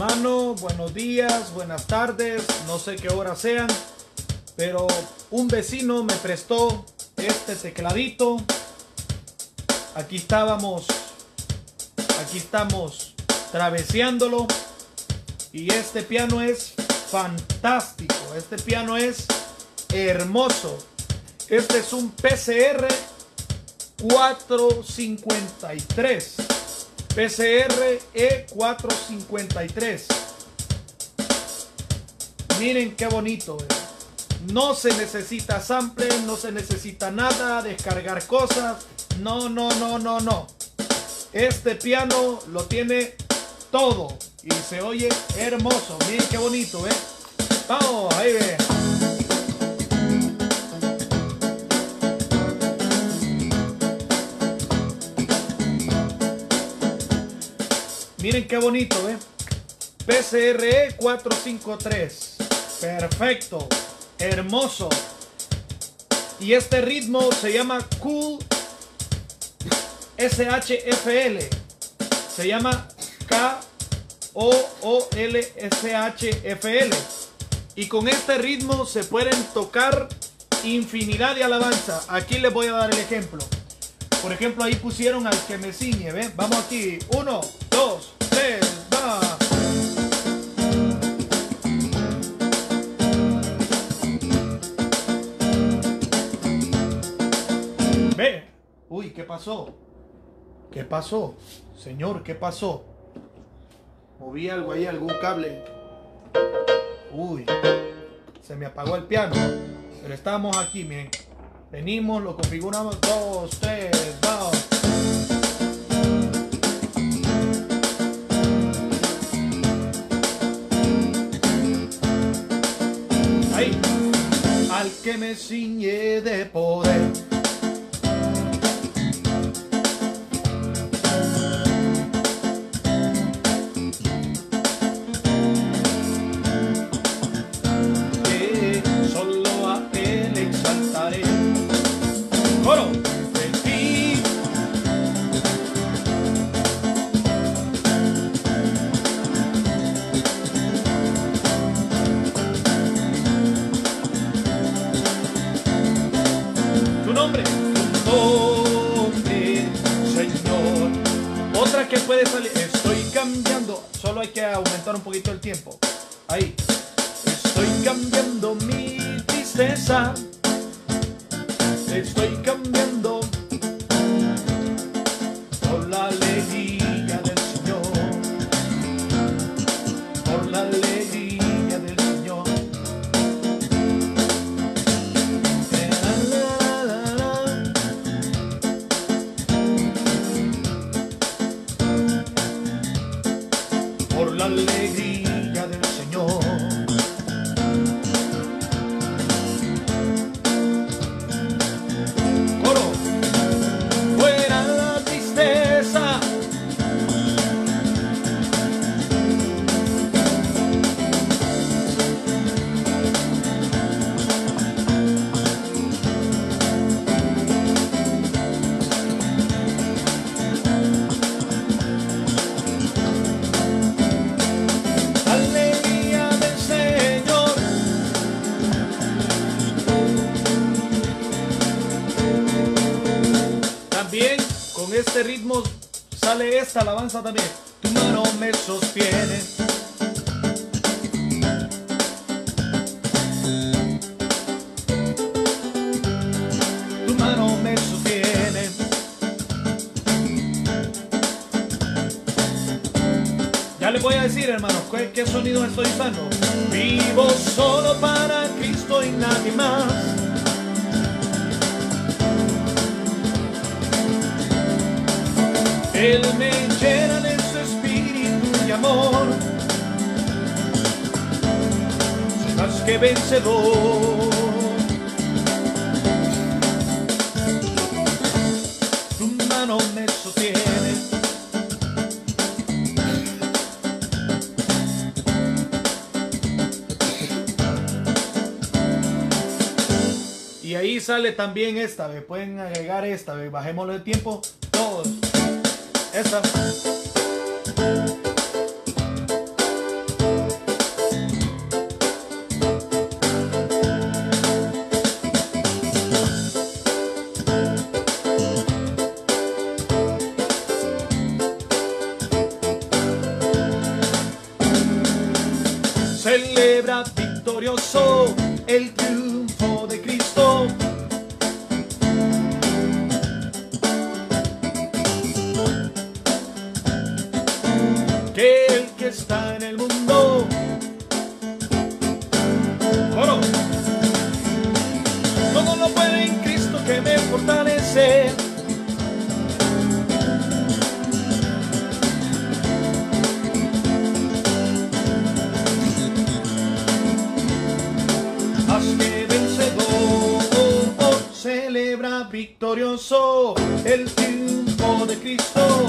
hermano, buenos días, buenas tardes, no sé qué hora sean, pero un vecino me prestó este tecladito. Aquí estamos traveseándolo y este piano es fantástico, este piano es hermoso. Este es un PCR 453. PCR E453. Miren qué bonito. No se necesita sample, no se necesita nada, descargar cosas. No. Este piano lo tiene todo y se oye hermoso. Miren qué bonito, Vamos, ahí ve. Miren qué bonito, PCRE 453. Perfecto. Hermoso. Y este ritmo se llama Cool SHFL. Se llama KOOL-SHFL. Y con este ritmo se pueden tocar infinidad de alabanza. Aquí les voy a dar el ejemplo. Por ejemplo, ahí pusieron al que me ciñe, ¿ven? Vamos aquí. 1, 2, 3, va. Ve. Uy, ¿qué pasó? ¿Qué pasó? Señor, ¿qué pasó? Moví algo ahí, algún cable. Uy, se me apagó el piano. Pero estamos aquí, miren. Venimos, lo configuramos. 2, 3, vamos. Ahí. Al que me ciñe de poder. Solo a él exaltaré. Coro de ti. Tu nombre, Señor. Otra que puede salir. Estoy cambiando. Solo hay que aumentar un poquito el tiempo. Ahí. Estoy cambiando mi tristeza. Estoy cambiando por la alegría del Señor, por la alegría del Señor. Por la alegría del Señor. Con este ritmo sale esta alabanza también. Tu mano me sostiene. Tu mano me sostiene. Ya les voy a decir, hermanos, qué sonido estoy usando. Vivo solo para Cristo y nadie más. Él me llena de su espíritu y amor. Soy más que vencedor. Tu mano me sostiene. Y ahí sale también esta, pueden agregar esta, bajémosle el tiempo, todos. Esta. victorioso el triunfo de Cristo. Que el que está en el mundo, coro, todo lo puede en Cristo que me fortalece. Hazme vencedor, celebra victorioso el triunfo de Cristo.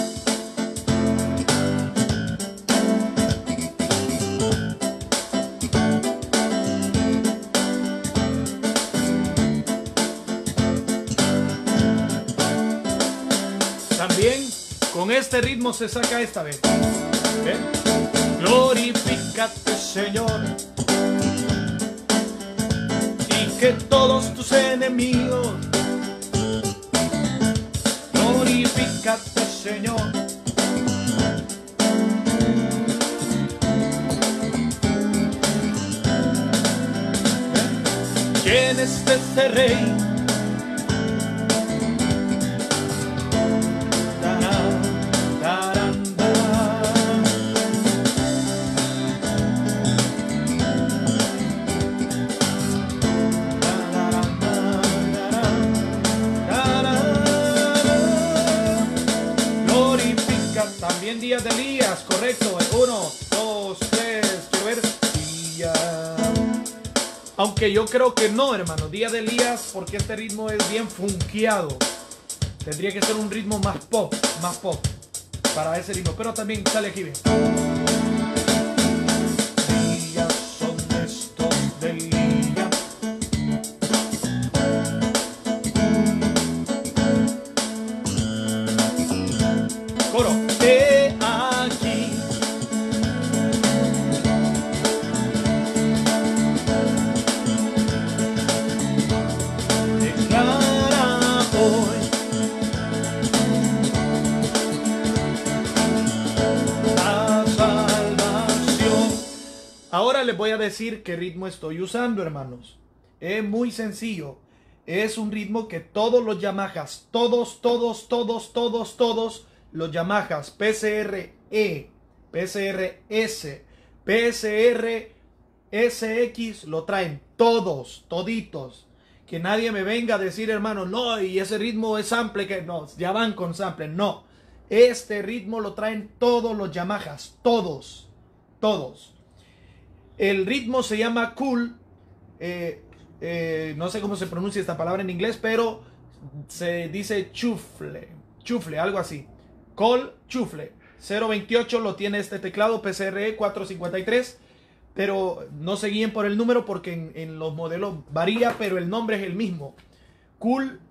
También con este ritmo se saca esta vez. ¿Ven? Glorifícate, Señor, y que todos tus enemigos, glorifícate, Señor. ¿Quién es este rey? También días de Elías, correcto. 1, 2, 3, quiero ver. Día. Aunque yo creo que no, hermano. Día de Elías, porque este ritmo es bien funkeado. Tendría que ser un ritmo más pop para ese ritmo. Pero también sale aquí bien. Días son estos de Elías. Coro. Aquí. Declara hoy la salvación. Ahora les voy a decir qué ritmo estoy usando, hermanos. Es muy sencillo. Es un ritmo que todos los Yamahas, todos los Yamahas, PSR-E, PSR-S, PSR-SX, lo traen todos, toditos. Que nadie me venga a decir, hermano, no, y ese ritmo es sample, que no, ya van con sample, no. Este ritmo lo traen todos los Yamahas, todos. El ritmo se llama cool, no sé cómo se pronuncia esta palabra en inglés, pero se dice chufle, algo así. Call chufle 028 lo tiene este teclado PSRE 453, pero no se guíen por el número porque en los modelos varía, pero el nombre es el mismo. Cool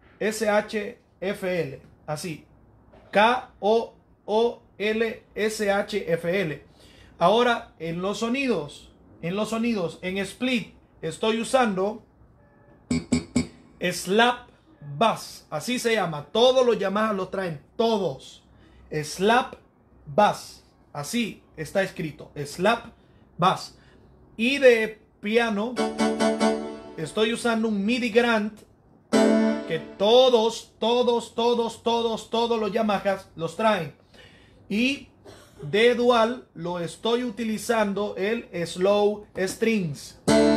SHFL, así, KOOL-SHFL. Ahora en los sonidos, en split estoy usando slap bass, así se llama. Todos los Yamaha lo traen, todos. Slap bass, así está escrito, slap bass. Y de piano estoy usando un MIDI Grand que todos los Yamahas los traen. Y de dual lo estoy utilizando el Slow Strings.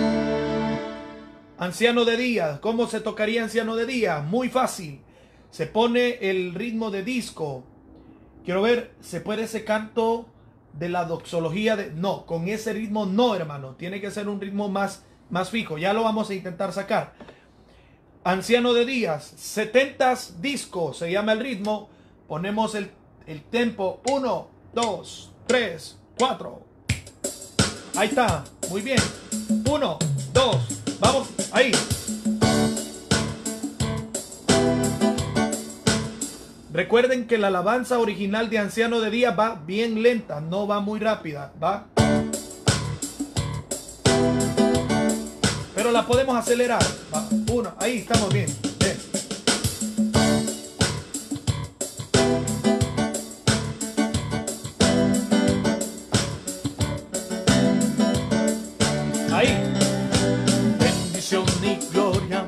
Anciano de día. ¿Cómo se tocaría Anciano de día? Muy fácil. Se pone el ritmo de disco. Quiero ver, ¿se puede ese canto de la doxología? No, con ese ritmo no, hermano. Tiene que ser un ritmo más fijo. Ya lo vamos a intentar sacar. Anciano de días. 70s disco se llama el ritmo. Ponemos el tempo. 1, 2, 3, 4. Ahí está. Muy bien. 1, 2. Vamos, ahí. Recuerden que la alabanza original de Anciano de Día va bien lenta, no va muy rápida, va. Pero la podemos acelerar. Va. 1, ahí estamos bien. Bien. Ahí. Bendición y gloria.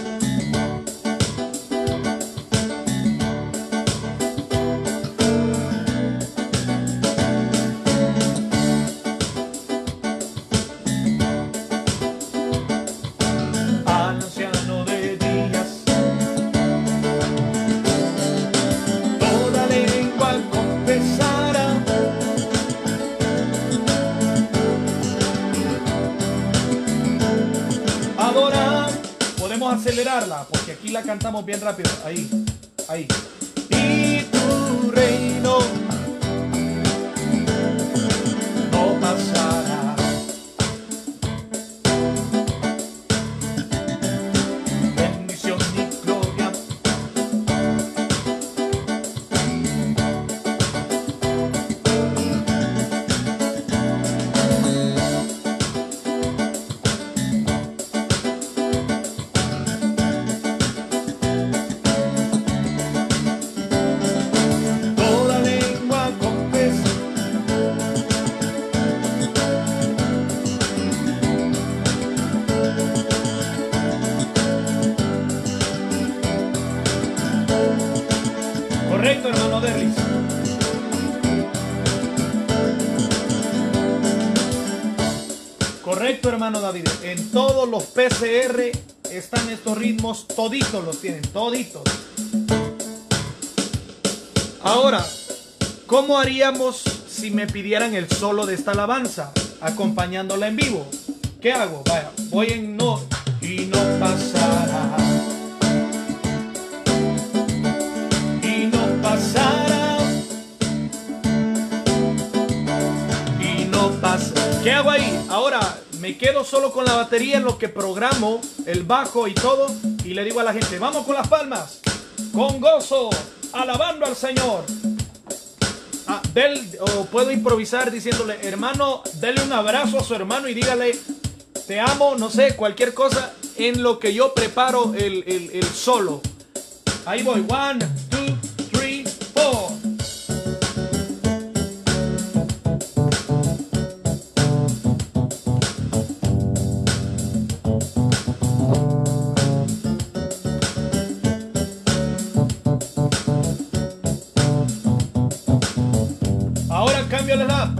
Acelerarla, porque aquí la cantamos bien rápido. Ahí, ahí. Y tu reino no pasará. Bendición y gloria. Correcto, hermano Derlis. Correcto, hermano David. En todos los PCR están estos ritmos, toditos los tienen, toditos. Ahora, ¿cómo haríamos si me pidieran el solo de esta alabanza, acompañándola en vivo? ¿Qué hago? Vaya, voy en no y no pasará. Y no pasa. ¿Qué hago ahí? Ahora me quedo solo con la batería en lo que programo el bajo y todo, y le digo a la gente, vamos con las palmas, con gozo, alabando al Señor. O puedo improvisar diciéndole, hermano, dele un abrazo a su hermano y dígale, te amo, no sé, cualquier cosa, en lo que yo preparo el solo. Ahí voy, 1, 2, 3, 4. Ahora cambio la lap.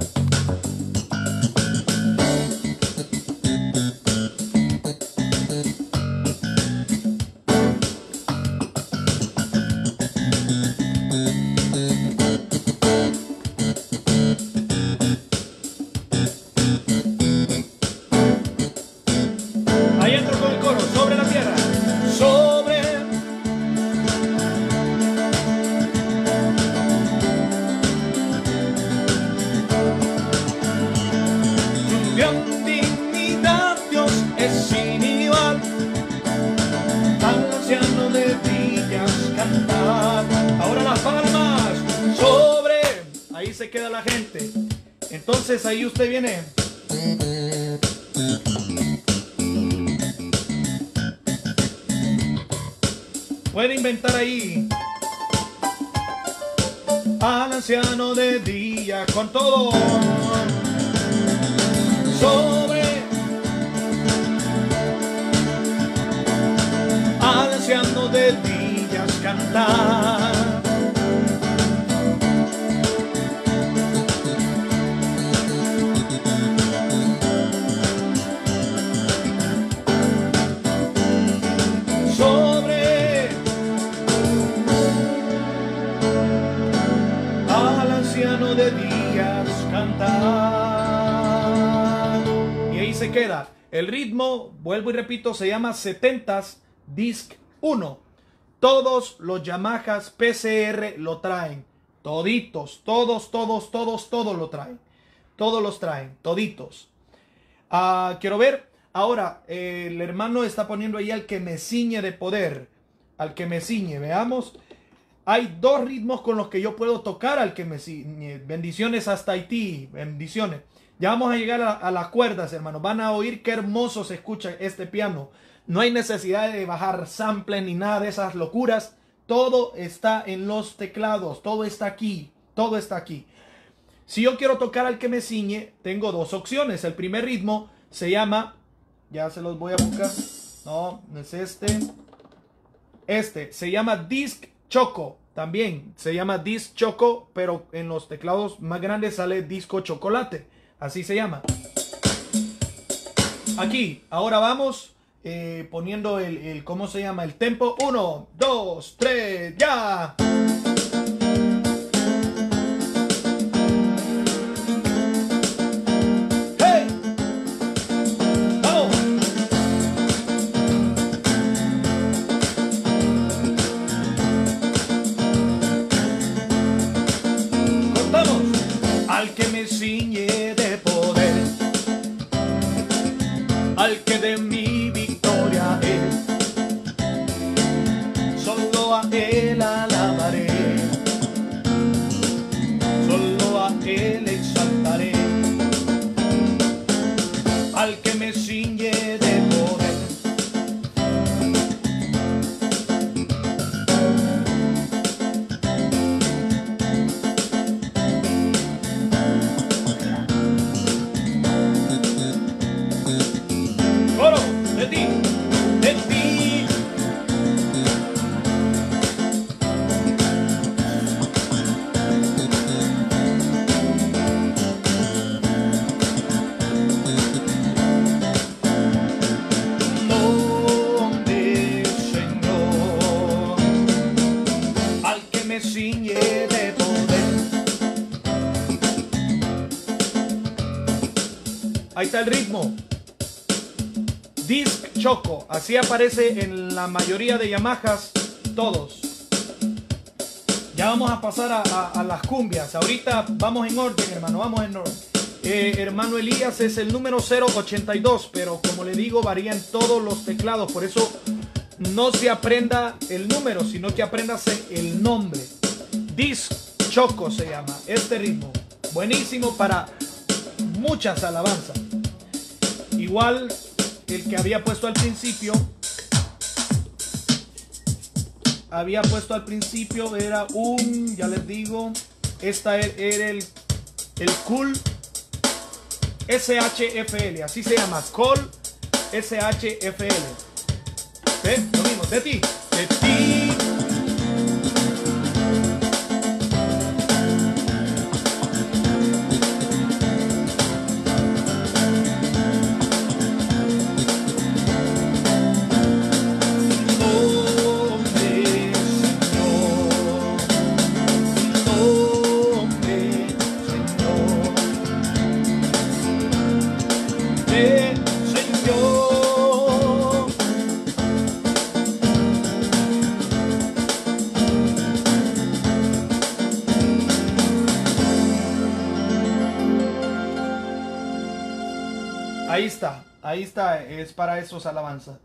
Ahí entro con el coro, sobre la tierra, sobre. Tu gran dignidad, Dios, es sin igual. Al anciano de villas cantar. Ahora las palmas, sobre. Ahí se queda la gente. Entonces ahí usted viene. Puede inventar ahí. Al anciano de día con todo. Sobre. Al anciano de días cantar. De días cantar. Y ahí se queda. El ritmo, vuelvo y repito, se llama 70s Disc 1. Todos los Yamahas PCR lo traen. Toditos, todos lo traen. Todos los traen, toditos. Quiero ver. Ahora, el hermano está poniendo ahí al que me ciñe de poder. Al que me ciñe, veamos. Hay dos ritmos con los que yo puedo tocar al que me ciñe. Bendiciones hasta Haití. Bendiciones. Ya vamos a llegar a las cuerdas, hermano. Van a oír qué hermoso se escucha este piano. No hay necesidad de bajar samples ni nada de esas locuras. Todo está en los teclados. Todo está aquí. Todo está aquí. Si yo quiero tocar al que me ciñe, tengo dos opciones. El primer ritmo se llama, ya se los voy a buscar, no, no es este. Este se llama Disc Choco, también se llama Disc Choco, pero en los teclados más grandes sale Disco Chocolate, así se llama. Aquí, ahora vamos poniendo el, ¿cómo se llama? El tempo. 1, 2, 3, ya. Al que me ciñe de poder, al que de mi victoria es, solo a él alabaré, solo a él exaltaré. Al que me ciñe de poder, ciñe de poder. Ahí está el ritmo. Disc Choco, así aparece en la mayoría de Yamahas, todos. Ya vamos a pasar a las cumbias. Ahorita vamos en orden, hermano, vamos en orden. Hermano Elías es el número 082, pero como le digo, varía en todos los teclados, por eso no se aprenda el número, sino que apréndase el nombre. Disc Choco se llama este ritmo. Buenísimo para muchas alabanzas. Igual el que había puesto al principio. Era un, ya les digo, esta era el Cool SHFL. Así se llama, Cool SHFL. ¿Ves? Lo mismo, de ti. De ti. Ahí está, es para esos alabanzas.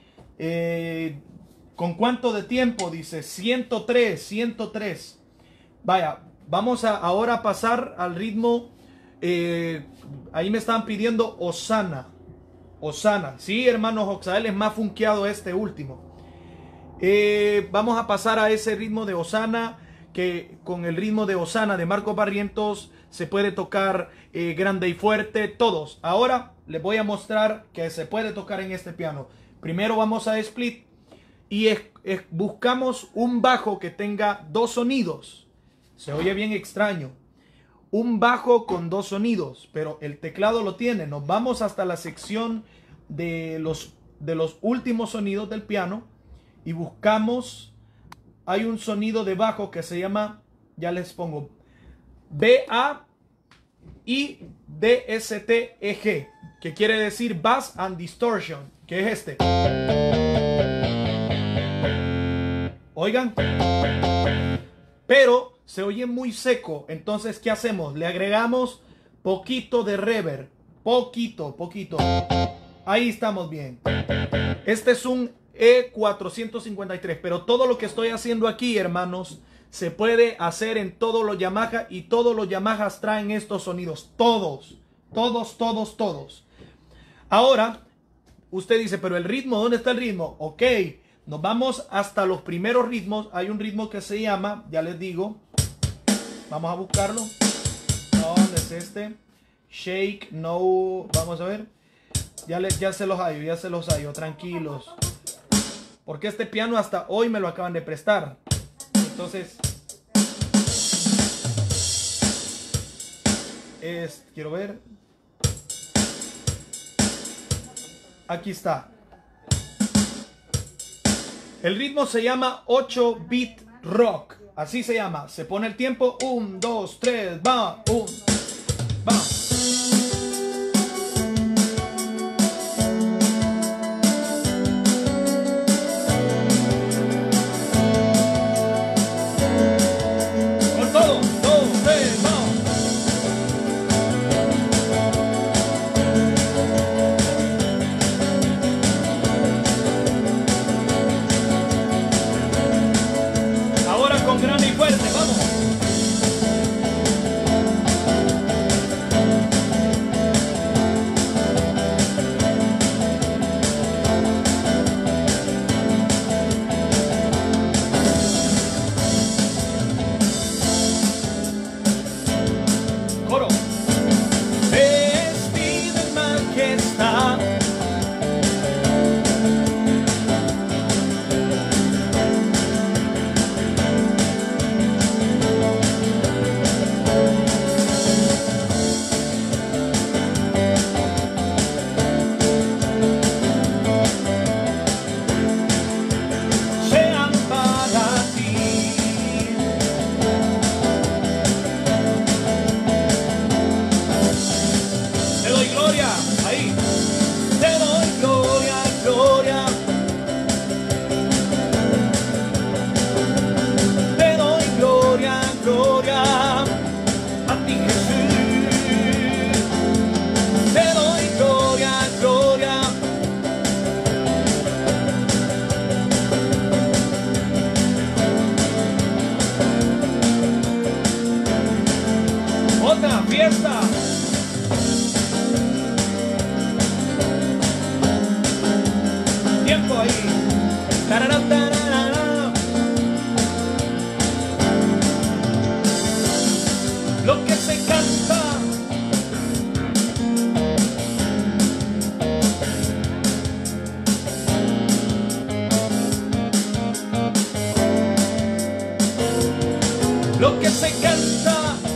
¿Con cuánto de tiempo? Dice 103. Vaya, vamos a ahora pasar al ritmo. Ahí me estaban pidiendo Osana. Sí, hermanos, Oxael es más funkeado este último. Vamos a pasar a ese ritmo de Osana, que con el ritmo de Osana de Marcos Barrientos se puede tocar grande y fuerte, todos. Ahora les voy a mostrar que se puede tocar en este piano. Primero vamos a split y buscamos un bajo que tenga dos sonidos. Se oye bien extraño. Un bajo con dos sonidos, pero el teclado lo tiene. Nos vamos hasta la sección de los últimos sonidos del piano y buscamos. Hay un sonido de bajo que se llama, ya les pongo, B-A-I-D-S-T-E-G, que quiere decir Bass and Distortion, que es este. Oigan, pero se oye muy seco. Entonces, ¿qué hacemos? Le agregamos poquito de reverb, poquito. Ahí estamos bien. Este es un E453, pero todo lo que estoy haciendo aquí, hermanos, se puede hacer en todos los Yamaha, y todos los Yamahas traen estos sonidos, todos. Ahora, usted dice, pero el ritmo, ¿dónde está el ritmo? Ok, nos vamos hasta los primeros ritmos. Hay un ritmo que se llama, ya les digo, vamos a buscarlo. ¿Dónde es este? Shake, no, vamos a ver. Ya se los hallo, tranquilos. Porque este piano hasta hoy me lo acaban de prestar. Entonces, quiero ver. Aquí está. El ritmo se llama 8-bit rock. Así se llama. Se pone el tiempo. 1, 2, 3, va. 1, va. Con todo. 2, 3, va. Ahora con grande y fuerte, vamos. Coro. Vestido en majestad. Sean para ti. Te doy gloria, ahí. Te doy gloria, gloria. Te doy gloria, gloria. A ti, Jesús. Te doy gloria, gloria. Otra fiesta. Tiempo ahí. Tarara, tarara. Lo que se canta. Lo que se canta.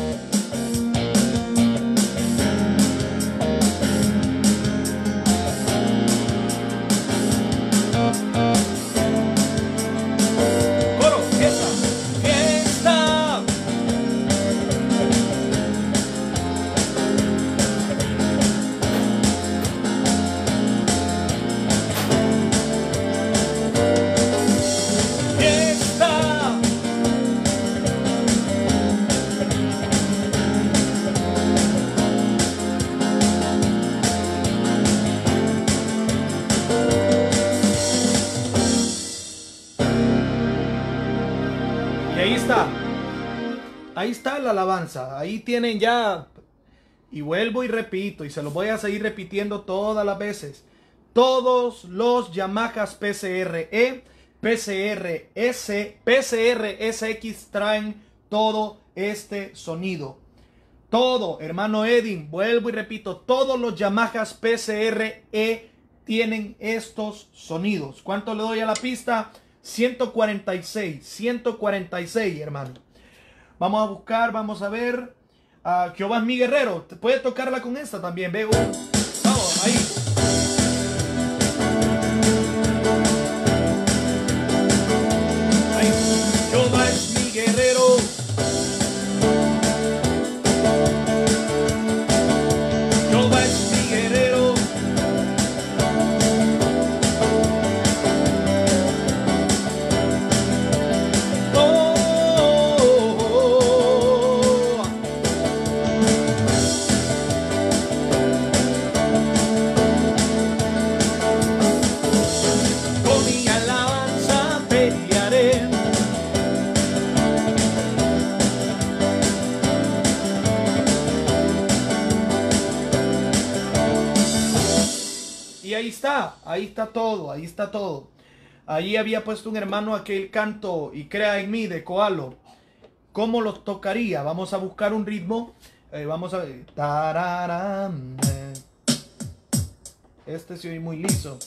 Coro, fiesta, fiesta. Fiesta. Y ahí está. Ahí está la alabanza. Ahí tienen ya. Y vuelvo y repito. Y se los voy a seguir repitiendo todas las veces. Todos los Yamahas PCRE, PCRS, PCRSX traen todo este sonido. Todo, hermano Edin, vuelvo y repito. Todos los Yamahas PCRE tienen estos sonidos. ¿Cuánto le doy a la pista? 146, 146, hermano. Vamos a buscar, vamos a ver. Jehová es mi guerrero. Puede tocarla con esta también. Veo. Vamos, ahí. Ahí. Jehová es mi guerrero. Jehová es mi guerrero. Con mi alabanza pelearé. Y ahí está todo, ahí está todo. Ahí había puesto un hermano aquel canto y crea en mí de Koalo. ¿Cómo lo tocaría? Vamos a buscar un ritmo. Vamos a ver. Tararán. Este se oye muy liso.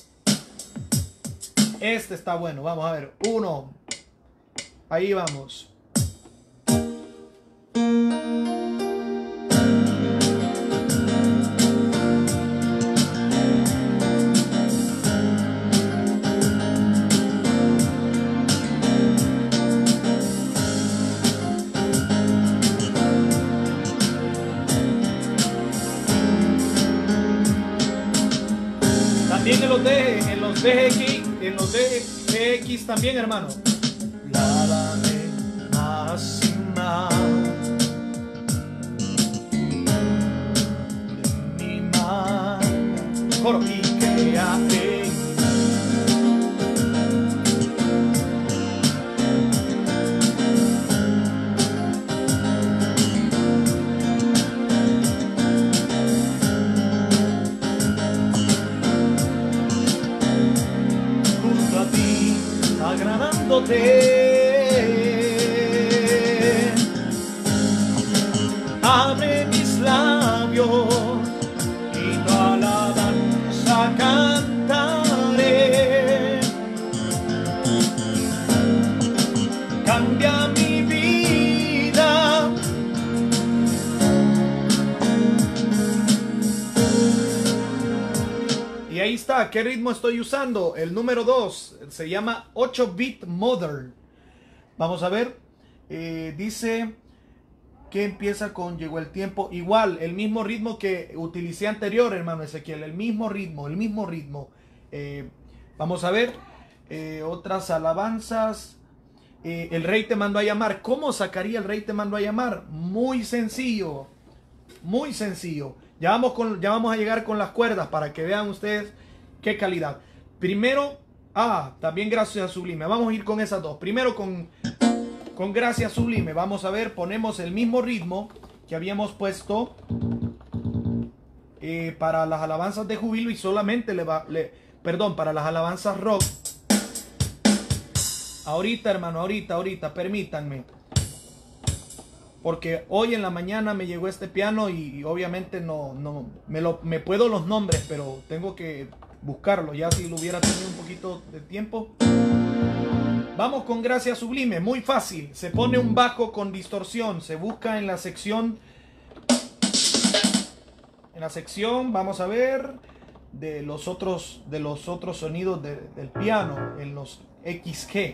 Este está bueno. Vamos a ver. 1. Ahí vamos. También en los DX también, hermano. Lávame más y más de mi mano. Coro. Y crea en mí junto a ti, agradándote. Abre mis labios y tu alabanza cantaré. Cambia mi vida. Y ahí está. ¿Qué ritmo estoy usando? El número 2 se llama 8-bit Modern. Vamos a ver. Dice que empieza con llegó el tiempo. Igual, el mismo ritmo que utilicé anterior, hermano Ezequiel. El mismo ritmo, el mismo ritmo. Vamos a ver. Otras alabanzas. El rey te mandó a llamar. ¿Cómo sacaría el rey te mandó a llamar? Muy sencillo. Muy sencillo. Ya vamos a llegar con las cuerdas para que vean ustedes qué calidad. Primero, también Gracia Sublime. Vamos a ir con esas dos. Primero con Gracia Sublime. Vamos a ver, ponemos el mismo ritmo que habíamos puesto para las alabanzas de júbilo y solamente para las alabanzas rock. Ahorita, hermano, ahorita, permítanme. Porque hoy en la mañana me llegó este piano y obviamente no me puedo los nombres, pero tengo que buscarlo. Ya si lo hubiera tenido un poquito de tiempo. Vamos con Gracia Sublime, muy fácil. Se pone un bajo con distorsión, se busca en la sección. Vamos a ver de los otros sonidos del piano, en los XG.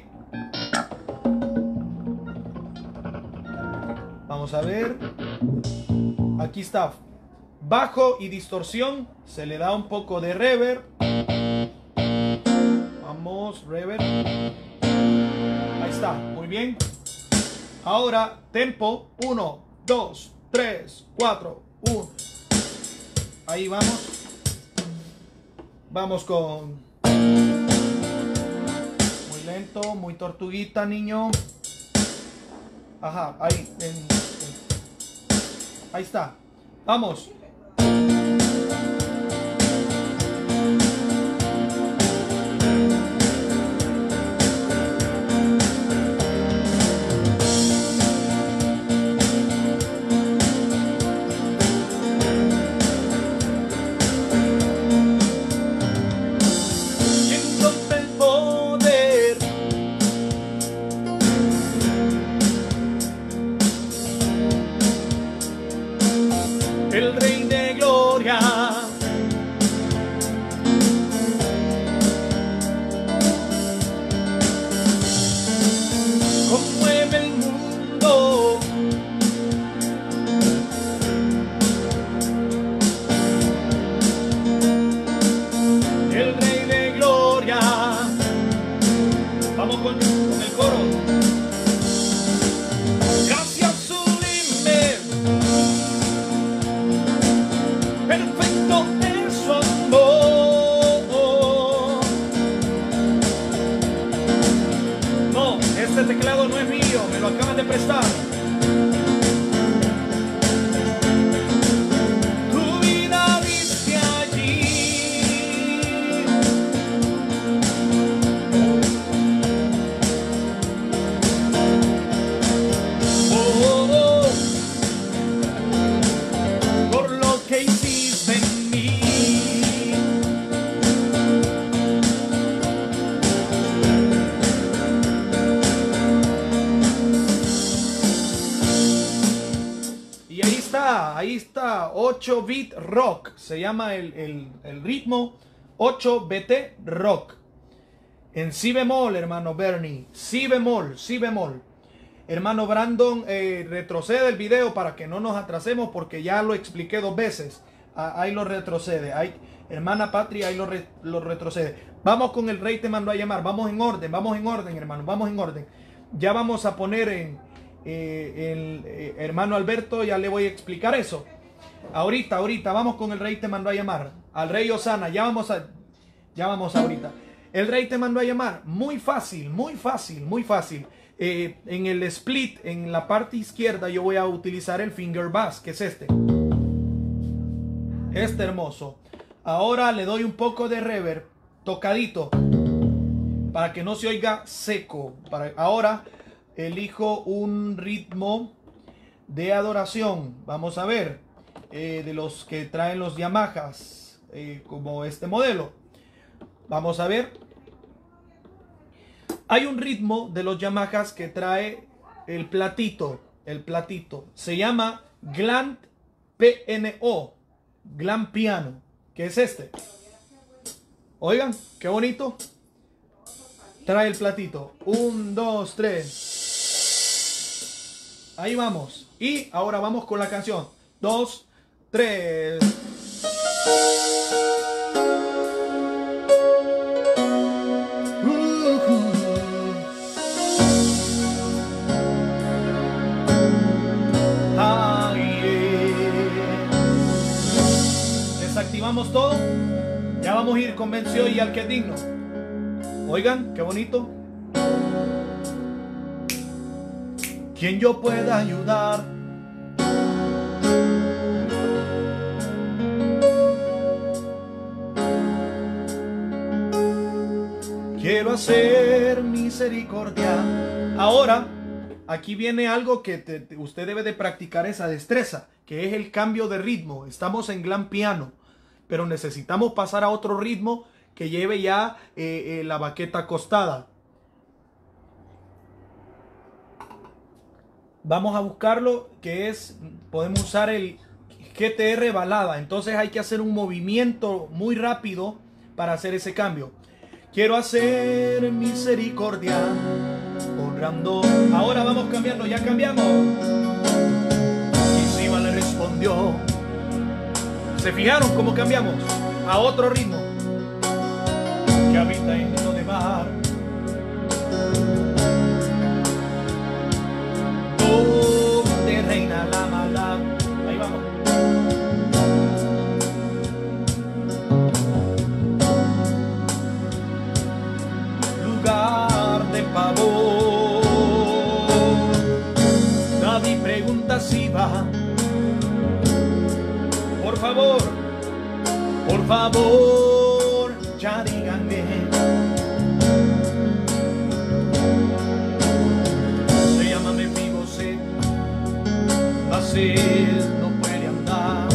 Vamos a ver. Aquí está. Bajo y distorsión. Se le da un poco de reverb. Vamos, reverb. Ahí está, muy bien. Ahora, tempo. 1, 2, 3, 4, 1. Ahí vamos. Vamos con... Muy lento, muy tortuguita, niño. Ajá, ahí. Ahí está. Vamos. El Rey de Gloria. Conmueve el mundo. El Rey de Gloria. Vamos con el coro. Perfecto es su amor. No, este teclado no es mío, me lo acaban de prestar. Tu vida viste allí. Por lo que hiciste en mí. llama 8-bit rock. Se llama el ritmo 8-BT rock. En si bemol, hermano Bernie. Si bemol, si bemol. Hermano Brandon, retrocede el video para que no nos atrasemos porque ya lo expliqué 2 veces. Ahí lo retrocede. Hermana Patria, ahí lo retrocede. Vamos con el rey te mandó a llamar. Vamos en orden, hermano. Vamos en orden. Ya vamos a poner hermano Alberto, ya le voy a explicar eso. Ahorita, vamos con el rey te mandó a llamar. Al rey Osana, ya vamos ahorita. El rey te mandó a llamar. Muy fácil. En el split, en la parte izquierda, yo voy a utilizar el finger bass, que es este. Este hermoso. Ahora le doy un poco de reverb, tocadito, para que no se oiga seco. Ahora elijo un ritmo de adoración. Vamos a ver, de los que traen los Yamahas, como este modelo. Vamos a ver. Hay un ritmo de los Yamahas que trae el platito. Se llama Glam PNO. Glam Piano. Que es este. Oigan, qué bonito. Trae el platito. 1, 2, 3. Ahí vamos. Y ahora vamos con la canción. 2, 3. Desactivamos todo. Ya vamos a ir con Venció y al que es digno. Oigan, qué bonito. Quien yo pueda ayudar. Quiero hacer misericordia. Ahora, aquí viene algo que usted debe de practicar, esa destreza, que es el cambio de ritmo. Estamos en Glam Piano, pero necesitamos pasar a otro ritmo que lleve ya la baqueta acostada. Vamos a buscarlo, que es, podemos usar el GTR balada. Entonces hay que hacer un movimiento muy rápido para hacer ese cambio. Quiero hacer misericordia, honrando. Ahora vamos cambiando, ya cambiamos. Y Siba le respondió. ¿Se fijaron cómo cambiamos? A otro ritmo. Que habita en lo de mar. Donde reina la maldad. Ahí vamos. Lugar de pavor. David pregunta si va. Por favor, ya díganme. Se llama Mefiboset, mas él no puede andar.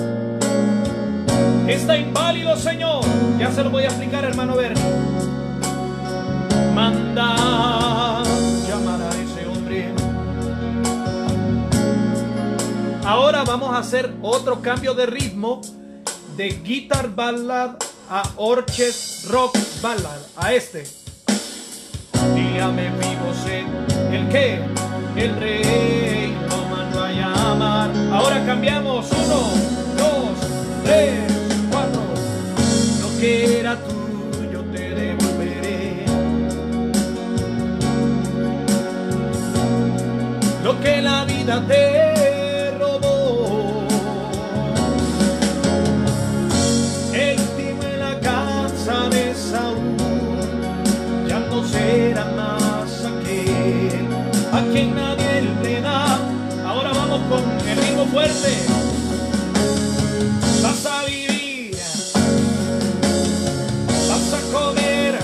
Está inválido, Señor. Ya se lo voy a explicar, hermano Bernie. Manda llamar a ese hombre. Ahora vamos a hacer otro cambio de ritmo, de guitar ballad a orches rock ballad, a este. Dile a Mefiboset, ¿el qué? El rey lo mandó a llamar. Ahora cambiamos, 1, 2, 3, 4. Lo que era tuyo te devolveré. Lo que la vida te de Saúl, ya no será más aquel a quien nadie le da. Ahora vamos con el ritmo fuerte. Vas a vivir, vas a comer,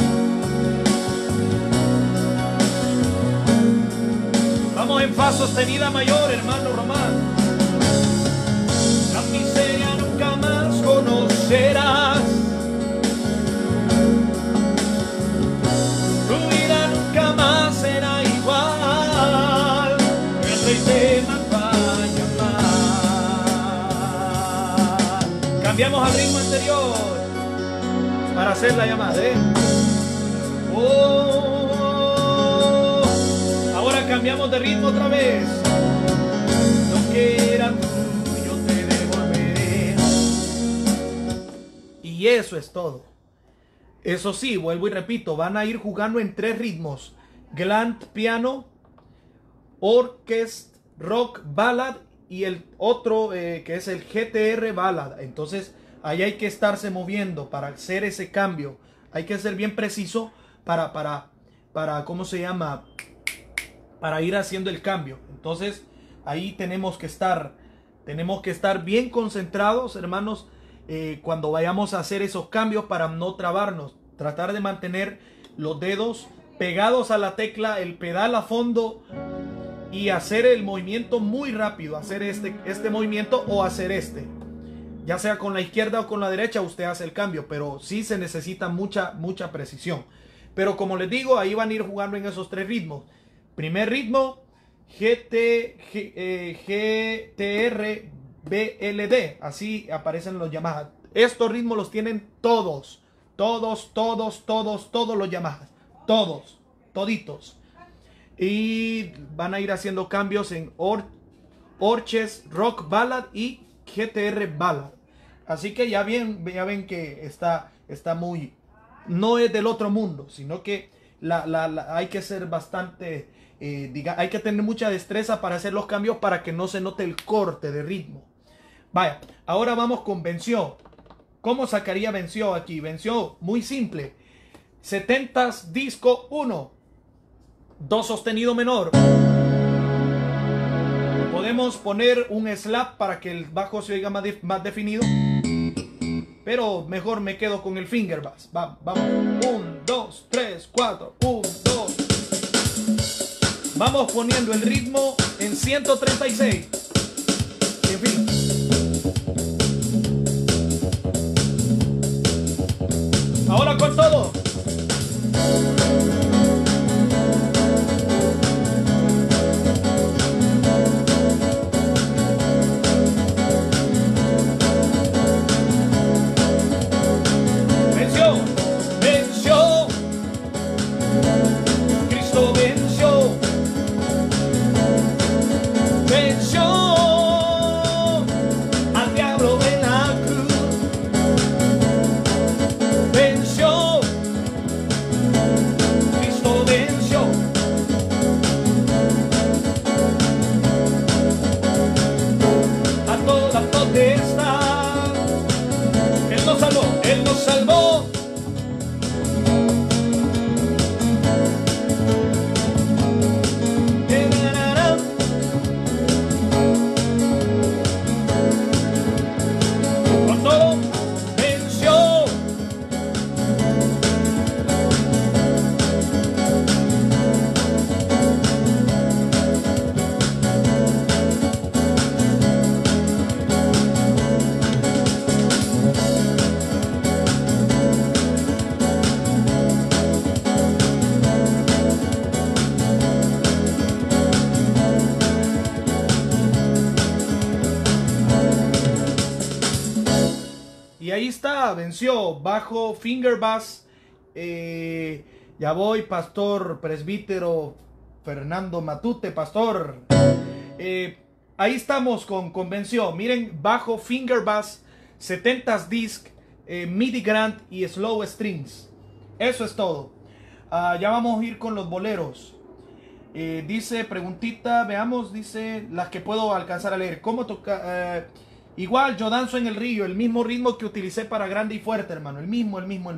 vamos en fa sostenida mayor, hermano Román. La miseria nunca más conocerás. Te mandó a llamar. Cambiamos al ritmo anterior para hacer la llamada, Oh, ahora cambiamos de ritmo otra vez. Lo que era tuyo te devolveré. Y eso es todo. Eso sí, vuelvo y repito, van a ir jugando en 3 ritmos: Glant piano, Orchestra rock ballad y el otro que es el GTR ballad. Entonces ahí hay que estarse moviendo para hacer ese cambio. Hay que ser bien preciso para ¿cómo se llama? Para ir haciendo el cambio. Entonces ahí tenemos que estar bien concentrados, hermanos, cuando vayamos a hacer esos cambios, para no trabarnos. Tratar de mantener los dedos pegados a la tecla, el pedal a fondo, y hacer el movimiento muy rápido. Hacer este movimiento o hacer este. Ya sea con la izquierda o con la derecha, usted hace el cambio, pero sí se necesita mucha precisión. Pero como les digo, ahí van a ir jugando en esos 3 ritmos. Primer ritmo, GTR BLD. Así aparecen los Yamaha. Estos ritmos los tienen todos los Yamaha. Todos, toditos. Y van a ir haciendo cambios en Orchestra rock ballad y GTR ballad. Así que ya ven que está muy, no es del otro mundo, sino que hay que ser bastante, hay que tener mucha destreza para hacer los cambios, para que no se note el corte de ritmo. Vaya, ahora vamos con venció. ¿Cómo sacaría venció aquí? Venció muy simple. 70s disco 1, do sostenido menor. Podemos poner un slap para que el bajo se oiga más definido, pero mejor me quedo con el finger bass. Vamos, 1, 2, 3, 4, 1, 2. Vamos poniendo el ritmo en 136. En fin. Ahora con todo. Él nos salvó. Con todo, venció. Y ahí está, venció, bajo, finger bass. Ya voy, pastor presbítero Fernando Matute, pastor. Ahí estamos con venció. Miren, bajo, finger bass, 70s disc, MIDI Grand y slow strings. Eso es todo. Ya vamos a ir con los boleros. Dice, preguntita, veamos, dice, las que puedo alcanzar a leer. ¿Cómo toca? Igual, yo danzo en el río, el mismo ritmo que utilicé para grande y fuerte, hermano. El mismo.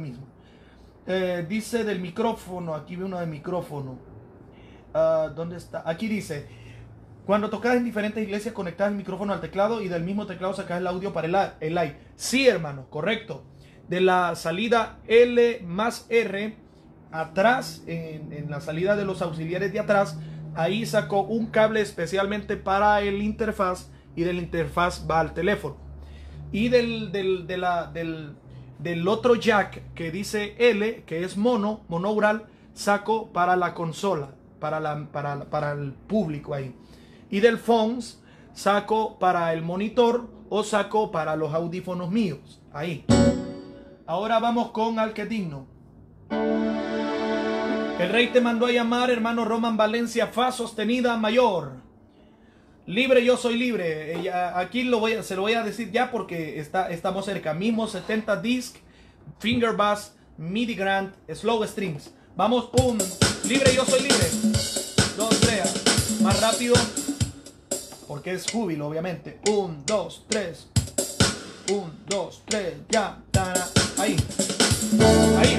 Dice del micrófono, aquí veo uno de micrófono. ¿Dónde está? Aquí dice, cuando tocas en diferentes iglesias conectas el micrófono al teclado y del mismo teclado sacas el audio para el live. Sí, hermano, correcto. De la salida L más R, atrás, en la salida de los auxiliares de atrás, ahí sacó un cable especialmente para el interfaz, y del interfaz va al teléfono. Y del otro jack que dice L, que es monaural, saco para la consola, para el público ahí. Y del phones saco para el monitor o saco para los audífonos míos. Ahí. Ahora vamos con Al que es digno. El rey te mandó a llamar, hermano Roman Valencia, fa sostenida mayor. Libre, yo soy libre. Aquí se lo voy a decir ya porque estamos cerca. Mismo 70 disc, finger bass, MIDI grand, slow strings. Vamos, libre, yo soy libre. 2, 3, más rápido, porque es júbilo, obviamente. 1, 2, 3. 1, 2, 3, ya, tara, ahí. Ahí.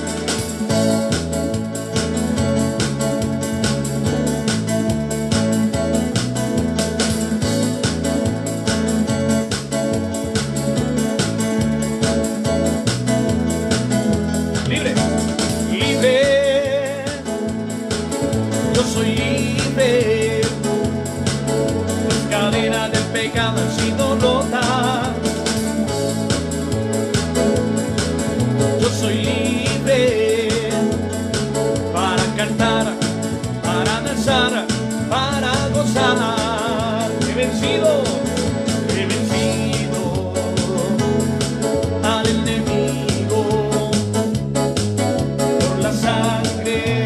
Soy libre, las cadenas del pecado han sido rotas. Yo soy libre para cantar, para danzar, para gozar. He vencido al enemigo por la sangre.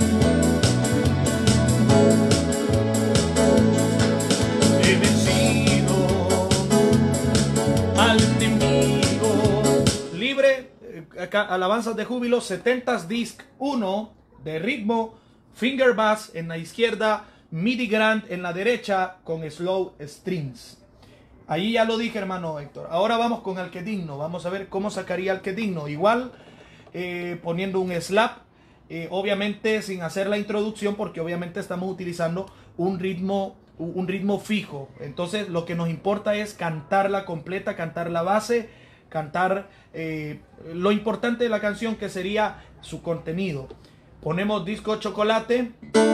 Alabanzas de júbilo, 70s disc 1 de ritmo, finger bass en la izquierda, MIDI grand en la derecha con slow strings. Ahí ya lo dije, hermano Héctor. Ahora vamos con Al que es digno. Vamos a ver cómo sacaría Al que es digno. Igual poniendo un slap, obviamente sin hacer la introducción, porque obviamente estamos utilizando un ritmo fijo. Entonces lo que nos importa es cantarla completa, cantar la base, cantar lo importante de la canción, que sería su contenido. Ponemos disco chocolate.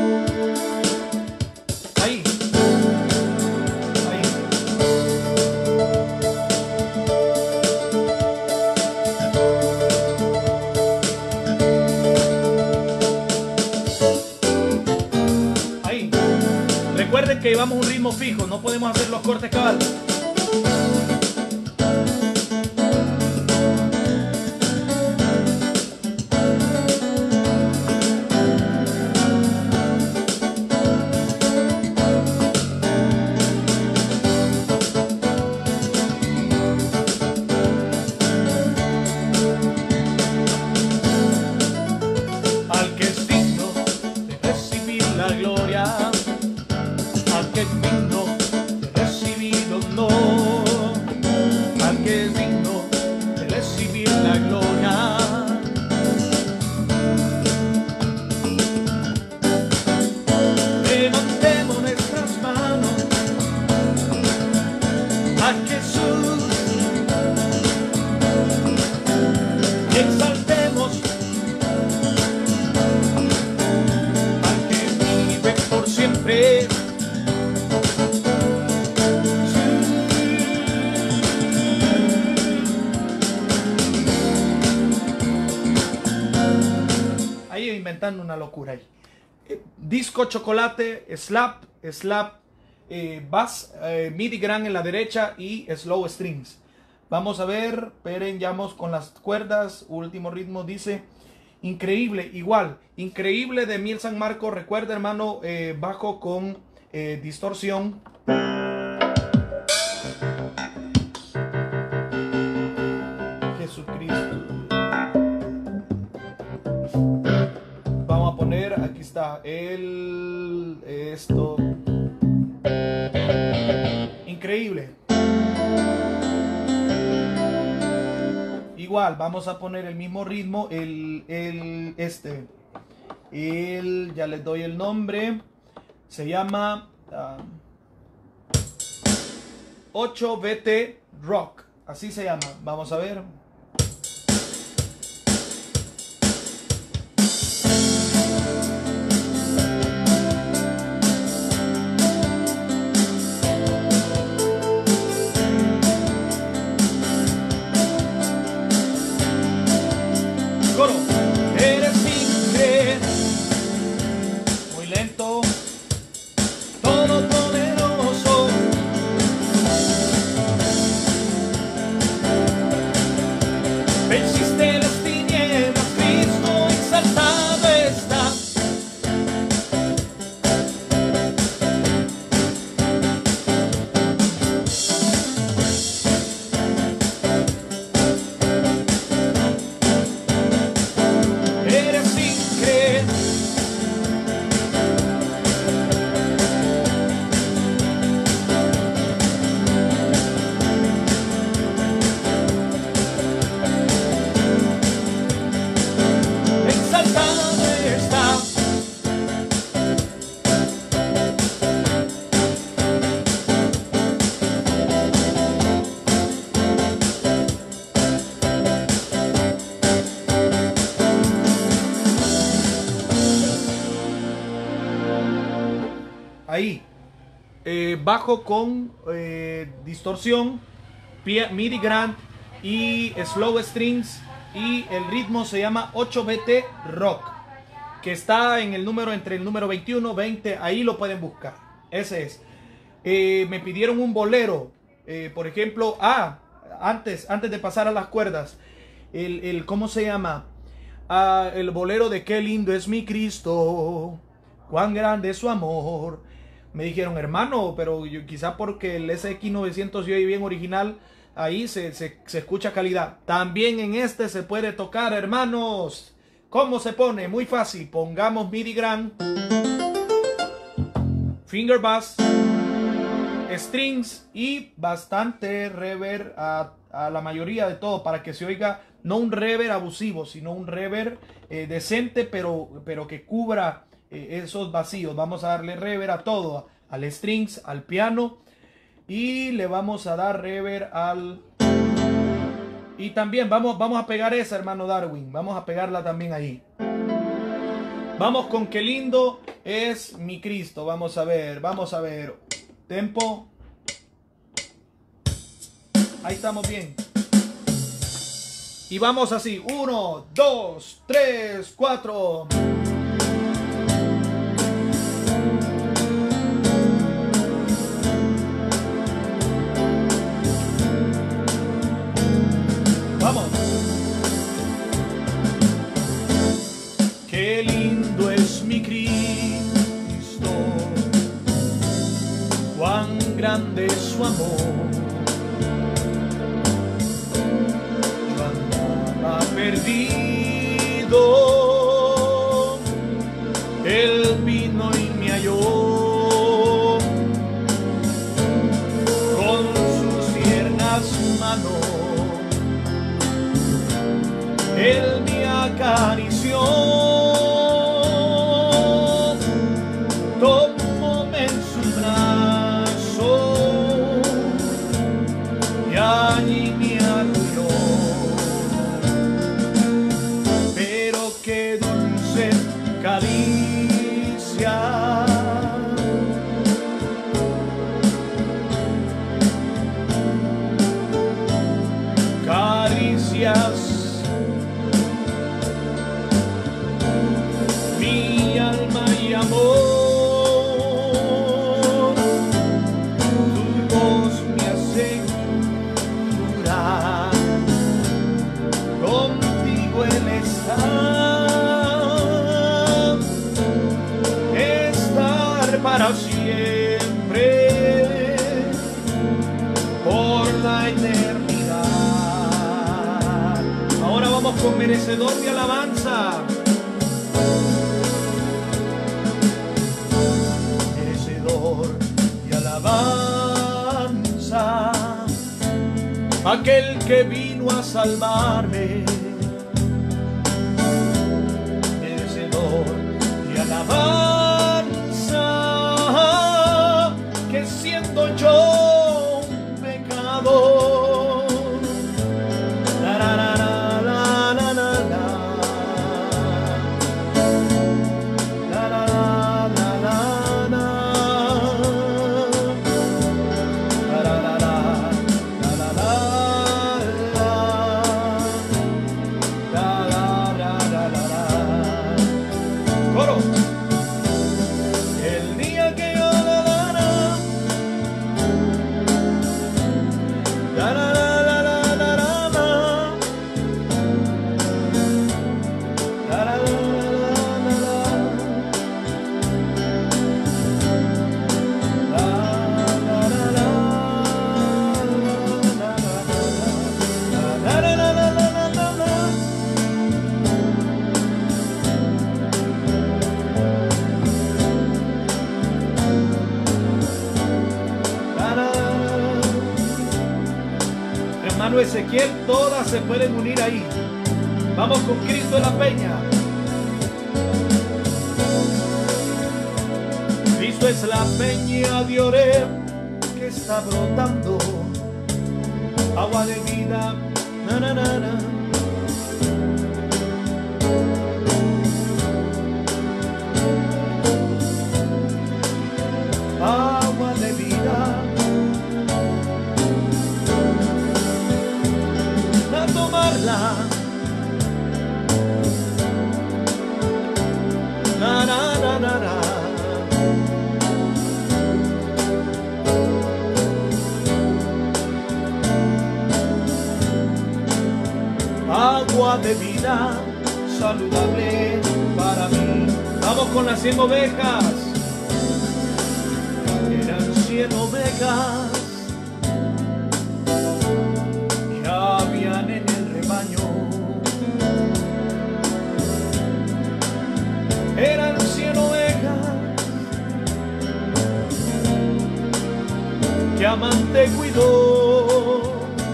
Ahí. Ahí. Ahí. Recuerden que llevamos un ritmo fijo, no podemos hacer los cortes cabales. Una locura ahí. Disco chocolate, slap, bass, MIDI grand en la derecha y slow strings. Vamos a ver, esperen, ya vamos con las cuerdas. Último ritmo dice increíble, igual, increíble de Miel San Marco. Recuerda, hermano, bajo con distorsión. Jesucristo. Vamos a poner, aquí está esto. Increíble. Igual, vamos a poner el mismo ritmo, ya les doy el nombre. Se llama 8BT Rock. Así se llama. Vamos a ver. Coro. Eres libre, muy lento, todopoderoso. ahí. Bajo con distorsión, MIDI Grand y slow strings, y el ritmo se llama 8BT Rock, que está en el número, entre el número 21, 20, ahí lo pueden buscar. Ese es. Me pidieron un bolero, por ejemplo, antes de pasar a las cuerdas, ¿cómo se llama? El bolero de Qué lindo es mi Cristo, cuán grande es su amor. Me dijeron, hermano, pero quizá porque el SX900 yo oí bien original, ahí se escucha calidad. También en este se puede tocar, hermanos. ¿Cómo se pone? Muy fácil. Pongamos MIDI Grand, finger bass, strings y bastante reverb a la mayoría de todo, para que se oiga no un reverb abusivo, sino un reverb decente, pero que cubra esos vacíos. Vamos a darle reverb a todo, al strings, al piano, y le vamos a dar reverb y también vamos a pegar esa, hermano Darwin, vamos a pegarla también ahí. Vamos con Qué lindo es mi Cristo. Vamos a ver tempo. Ahí estamos bien. Y vamos así, 1, 2, 3, 4. Vamos. Qué lindo es mi Cristo, cuán grande es su amor. Yo andaba perdido, Él vino y me halló, con sus tiernas manos Él me acarició, tomóme en sus brazos y allí me arrulló. Pero qué dulce caricia, caricias mi alma y amor, tu voz me asegura, contigo Él está, estar para siempre, por la eternidad. Ahora vamos con Merecedor de alabanza. Y alabanza, aquel que vino a salvarme, merecedor y alabanza, que siendo yo un pecador, la, la, la, la, la, la, la, la, la, la, la. El día que yo hermano Ezequiel, todas se pueden unir ahí. Vamos con Cristo en la peña. Cristo es la peña de Oreb que está brotando agua de vida. Na, na, na, na. era saludable para mí. Vamos con las 100 ovejas. Eran 100 ovejas que habían en el rebaño. Eran 100 ovejas que amante cuidó.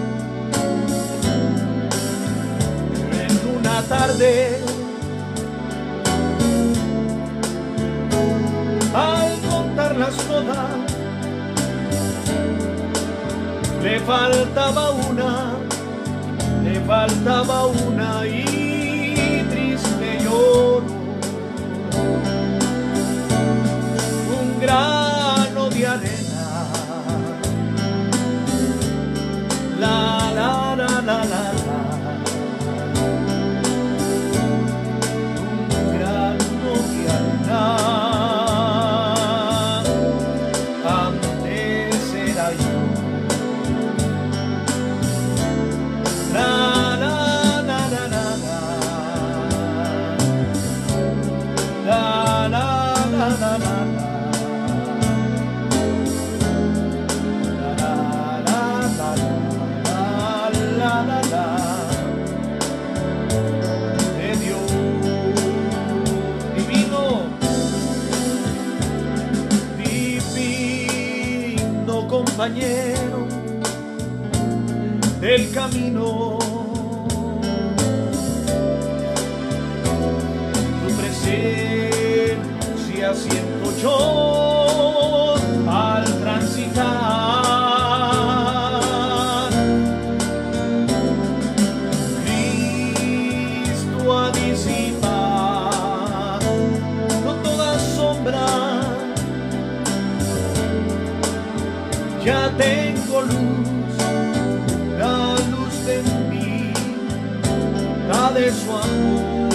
En una tarde, al contarlas todas, le faltaba una y triste lloro. Un grano de arena, la la la la la. Un grano de arena, antes era yo. La la la la la la la la la la. De Dios divino, divino compañero del camino, tu presencia siento yo al transitar. Ya tengo luz, la luz de mí, la de su amor.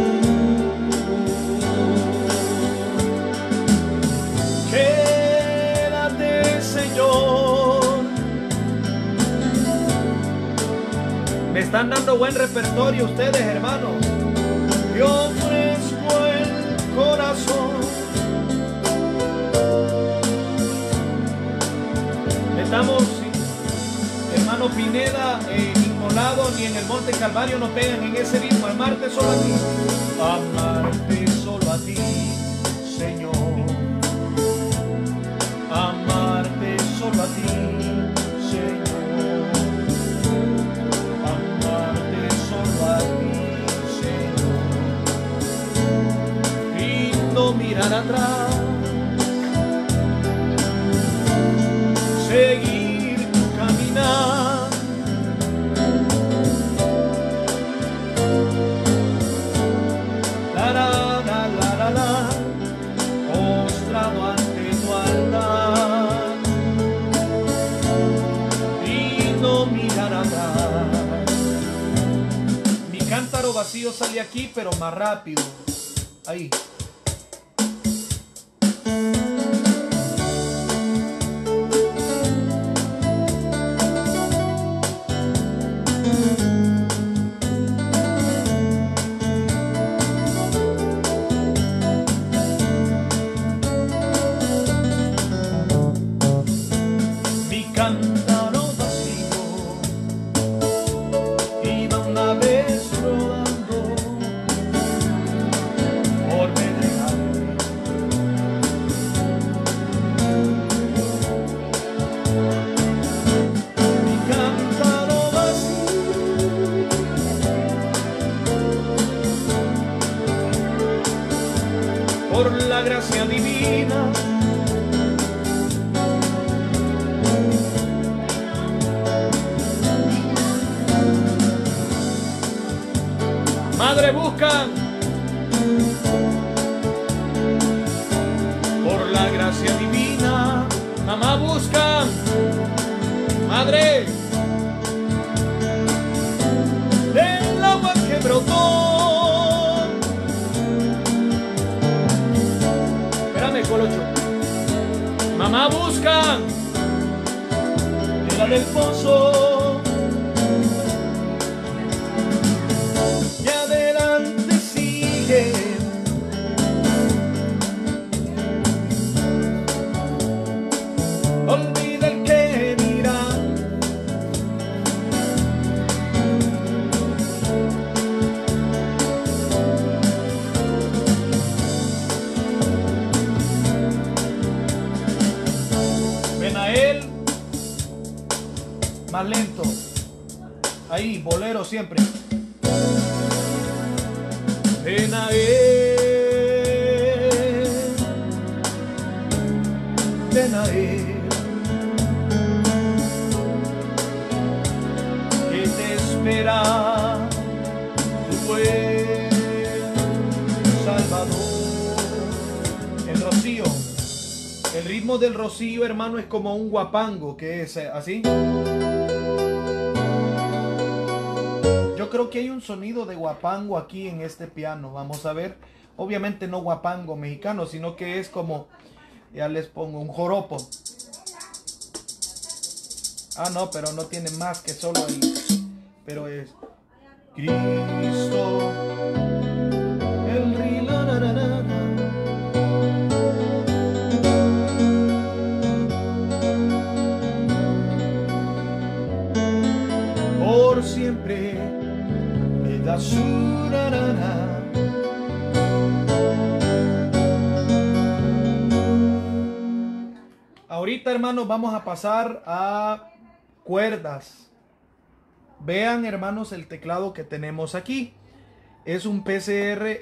Quédate, Señor. Me están dando buen repertorio ustedes, hermanos. Yo ofrezco el corazón. Estamos, hermano Pineda, inmolado, ni en el Monte Calvario nos pegan en ese ritmo. Amarte solo a ti, amarte solo a ti, Señor. Amarte solo a ti, Señor. Amarte solo a ti, Señor. Y no mirar atrás. Seguir tu caminar, la la la la la la, postrado ante tu altar y no mirar atrás. Mi cántaro vacío sale aquí, pero más rápido. Ahí. Por la gracia divina, madre buscan, por la gracia divina, mamá buscan, madre, del agua que brotó. Colocho. Mamá busca la del pozo, ya de dije. Olvida el que dirá. Ven a él. Más lento. Ahí, bolero siempre. Ven a él. Ven a él. Que te espera tu buen Salvador. El rocío. El ritmo del rocío, hermano, es como un guapango, que es así. Yo creo que hay un sonido de guapango aquí en este piano. Vamos a ver. Obviamente no guapango mexicano, sino que es como, ya les pongo, un joropo. Ah, no, pero no tiene más que solo ahí. Pero es Cristo, el río, na, na, na, na. Por siempre me da su narana. Ahorita, hermanos, vamos a pasar a cuerdas. Vean, hermanos, el teclado que tenemos aquí. Es un PCR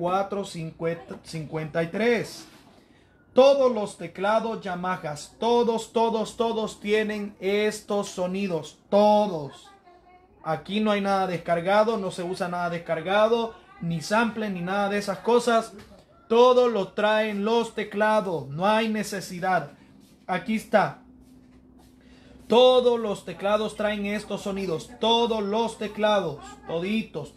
E453. Todos los teclados Yamaha, todos tienen estos sonidos. Todos. Aquí no hay nada descargado, no se usa nada descargado, ni sample, ni nada de esas cosas. Todo lo traen los teclados, no hay necesidad. Aquí está. Todos los teclados traen estos sonidos. Todos los teclados. Toditos.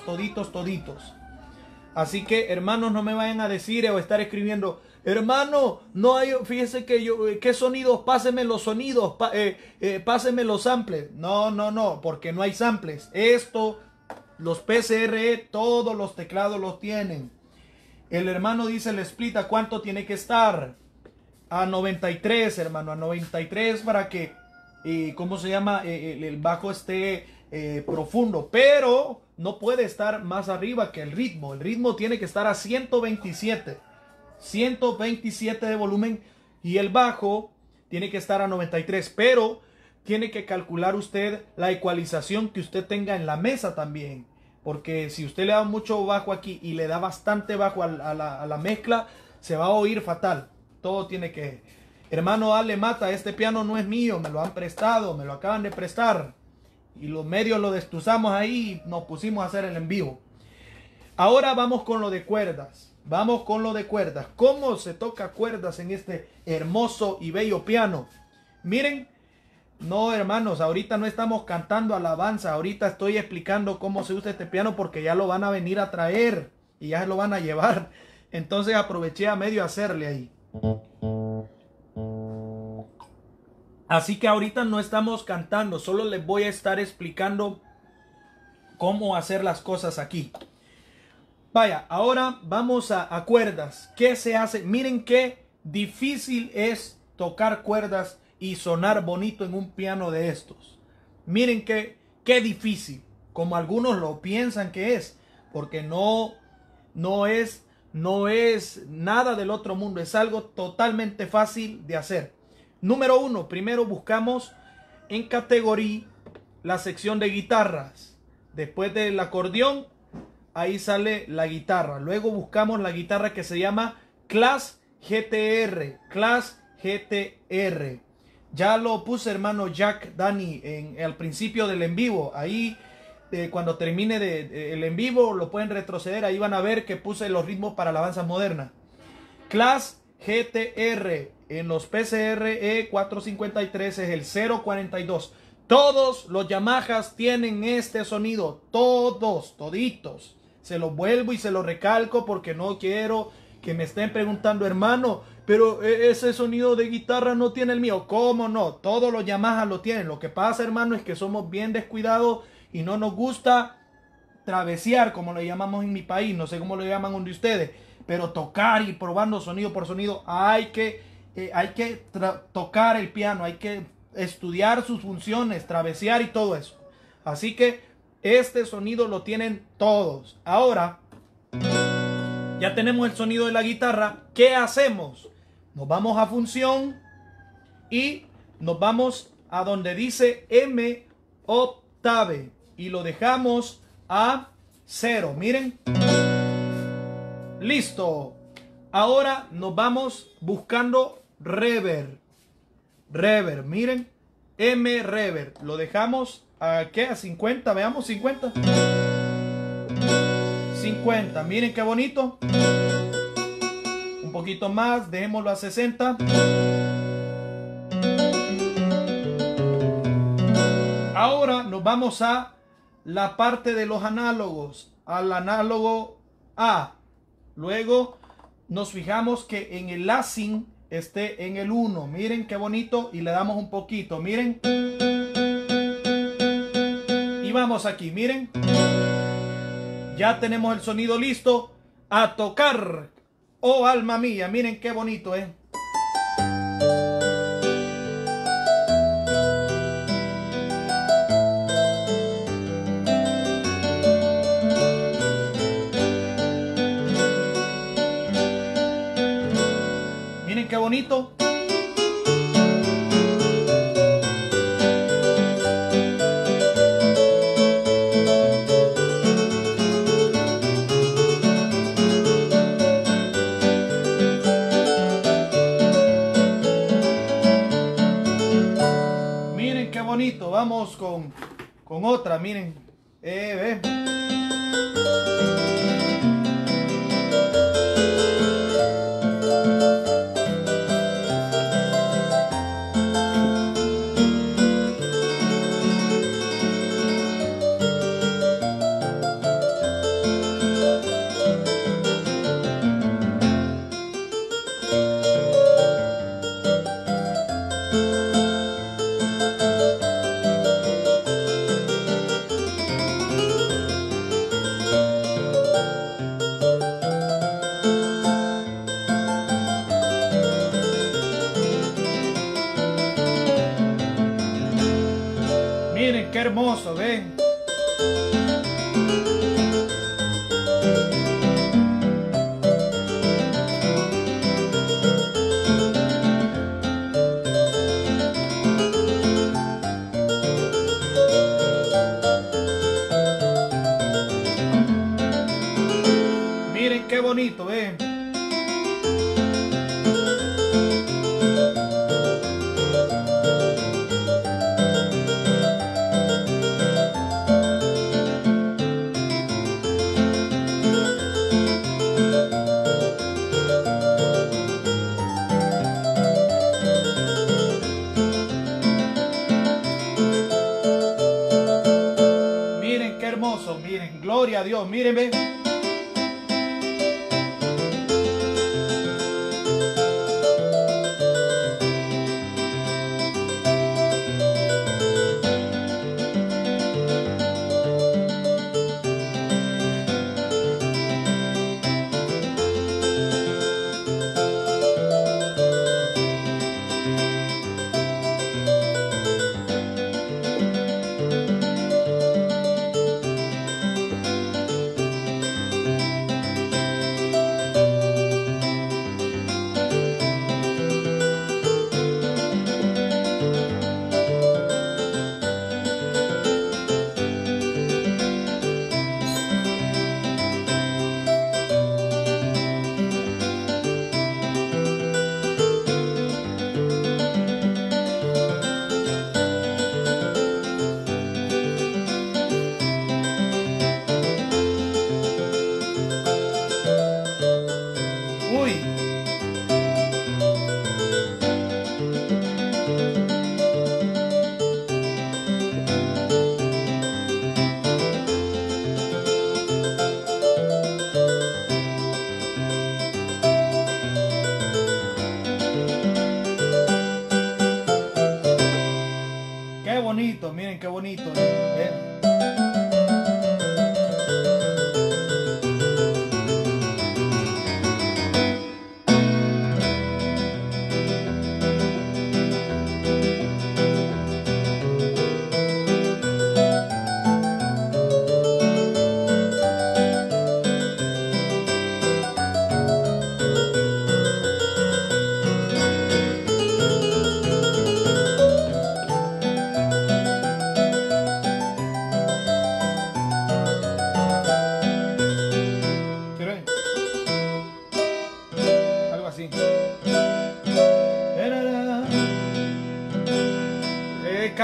Así que, hermanos, no me vayan a decir o estar escribiendo: hermano, no hay, fíjese que yo, ¿qué sonidos? Páseme los sonidos, páseme los samples. No, porque no hay samples. Esto, los PCRE, todos los teclados los tienen. El hermano dice el split, ¿a cuánto tiene que estar? A 93, hermano, a 93 para que, ¿cómo se llama? El bajo esté profundo, pero no puede estar más arriba que el ritmo. El ritmo tiene que estar a 127 de volumen y el bajo tiene que estar a 93, pero tiene que calcular usted la ecualización que usted tenga en la mesa también, porque si usted le da mucho bajo aquí y le da bastante bajo a la mezcla, se va a oír fatal. Todo tiene que... Hermano Ale Mata, este piano no es mío, me lo han prestado, me lo acaban de prestar y los medios lo destuzamos ahí y nos pusimos a hacer el en vivo. Ahora vamos con lo de cuerdas. Vamos con lo de cuerdas. ¿Cómo se toca cuerdas en este hermoso y bello piano? Miren, no, hermanos, ahorita no estamos cantando alabanza. Ahorita estoy explicando cómo se usa este piano porque ya lo van a venir a traer y ya lo van a llevar. Entonces aproveché a medio hacerle ahí. Así que ahorita no estamos cantando, solo les voy a estar explicando cómo hacer las cosas aquí. Vaya, ahora vamos a cuerdas. ¿Qué se hace? Miren qué difícil es tocar cuerdas y sonar bonito en un piano de estos. Miren qué difícil, como algunos lo piensan que es, porque no es nada del otro mundo, es algo totalmente fácil de hacer. Número 1, primero buscamos en categoría la sección de guitarras. Después del acordeón, ahí sale la guitarra. Luego buscamos la guitarra que se llama Class GTR. Class GTR. Ya lo puse, hermano Jack Dani, al principio del en vivo. Ahí, cuando termine el en vivo, lo pueden retroceder. Ahí van a ver que puse los ritmos para alabanzas modernas. Class GTR. En los PCRE 453 es el 042. Todos los Yamahas tienen este sonido. Toditos. Se lo vuelvo y se lo recalco porque no quiero que me estén preguntando, hermano, pero ese sonido de guitarra no tiene el mío. ¿Cómo no? Todos los Yamahas lo tienen. Lo que pasa, hermano, es que somos bien descuidados y no nos gusta travesear, como le llamamos en mi país, no sé cómo lo llaman donde ustedes, pero tocar y probando sonido por sonido, hay que tocar el piano, hay que estudiar sus funciones, travesear y todo eso. Así que este sonido lo tienen todos. Ahora, ya tenemos el sonido de la guitarra. ¿Qué hacemos? Nos vamos a función y nos vamos a donde dice M octave y lo dejamos a 0. Miren. Listo. Ahora nos vamos buscando reverb. Reverb, miren. M reverb. Lo dejamos a ¿qué? A 50. Veamos, 50. 50. Miren qué bonito. Un poquito más. Dejémoslo a 60. Ahora nos vamos a la parte de los análogos. Al análogo A. Luego nos fijamos que en el lacing esté en el 1. Miren qué bonito. Y le damos un poquito. Miren. Y vamos aquí. Miren. Ya tenemos el sonido listo. A tocar. Oh, alma mía. Miren qué bonito, ¿eh? Miren qué bonito. Miren qué bonito. Vamos con otra. Miren. Ve. Miren qué hermoso, ven. Miren qué bonito, ven. Miren qué hermoso, miren, gloria a Dios, miren, ven.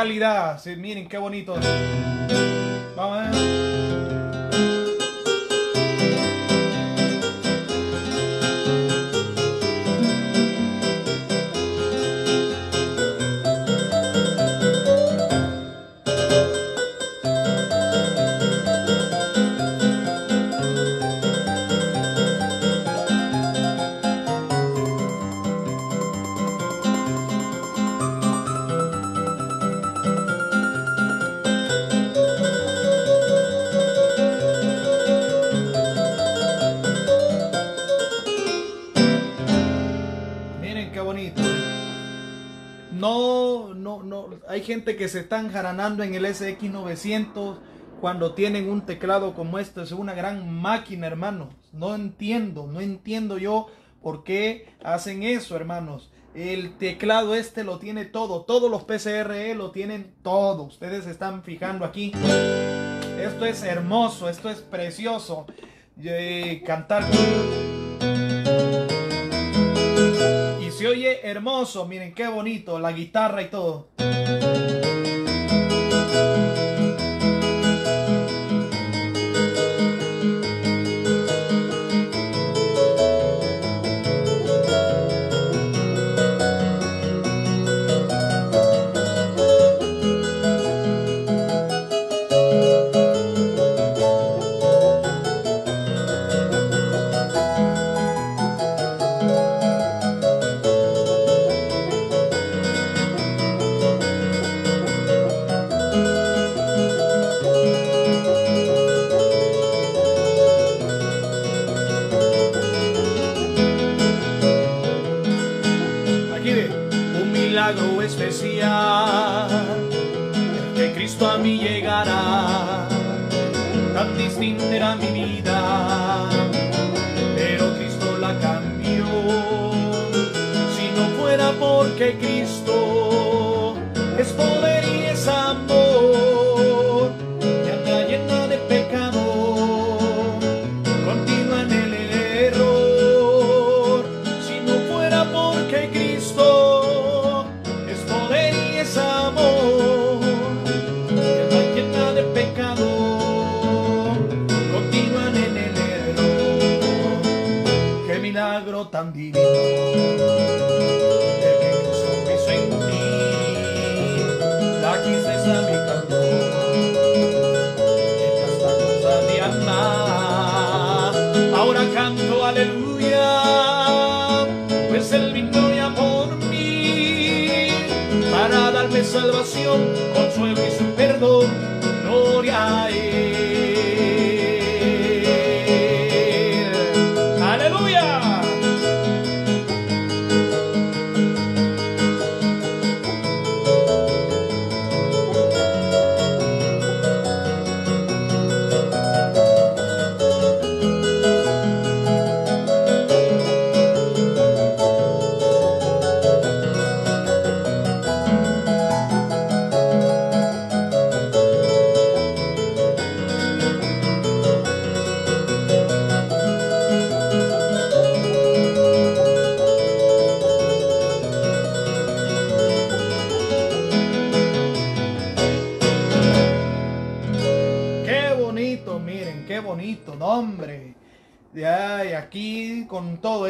calidad. Sí, miren qué bonito. Vamos a ver. Miren qué bonito. No. Hay gente que se están jaranando en el SX900 cuando tienen un teclado como este. Es una gran máquina, hermanos. No entiendo yo por qué hacen eso, hermanos. El teclado este lo tiene todo. Todos los PCRE lo tienen todo. Ustedes se están fijando aquí. Esto es hermoso, esto es precioso. Cantar. Y se oye hermoso, miren qué bonito, la guitarra y todo. Milagro especial que Cristo a mí llegara, tan distinta era mi vida, pero Cristo la cambió. Si no fuera porque Cristo es poder y es amor, me anda llena de pecado, continúa en el error. Si no fuera porque Cristo amor, alma llena de pecado, continúan en el error. Qué milagro tan divino, el que Cristo hizo en ti, la tristeza me cantó, esta cosa de amar. Ahora canto aleluya, pues Él vino ya por mí, para darme salvación, consuelo y su perdón, gloria a Él. ¡Aleluya! Miren qué bonito, no, hombre. Ya, y aquí con todo,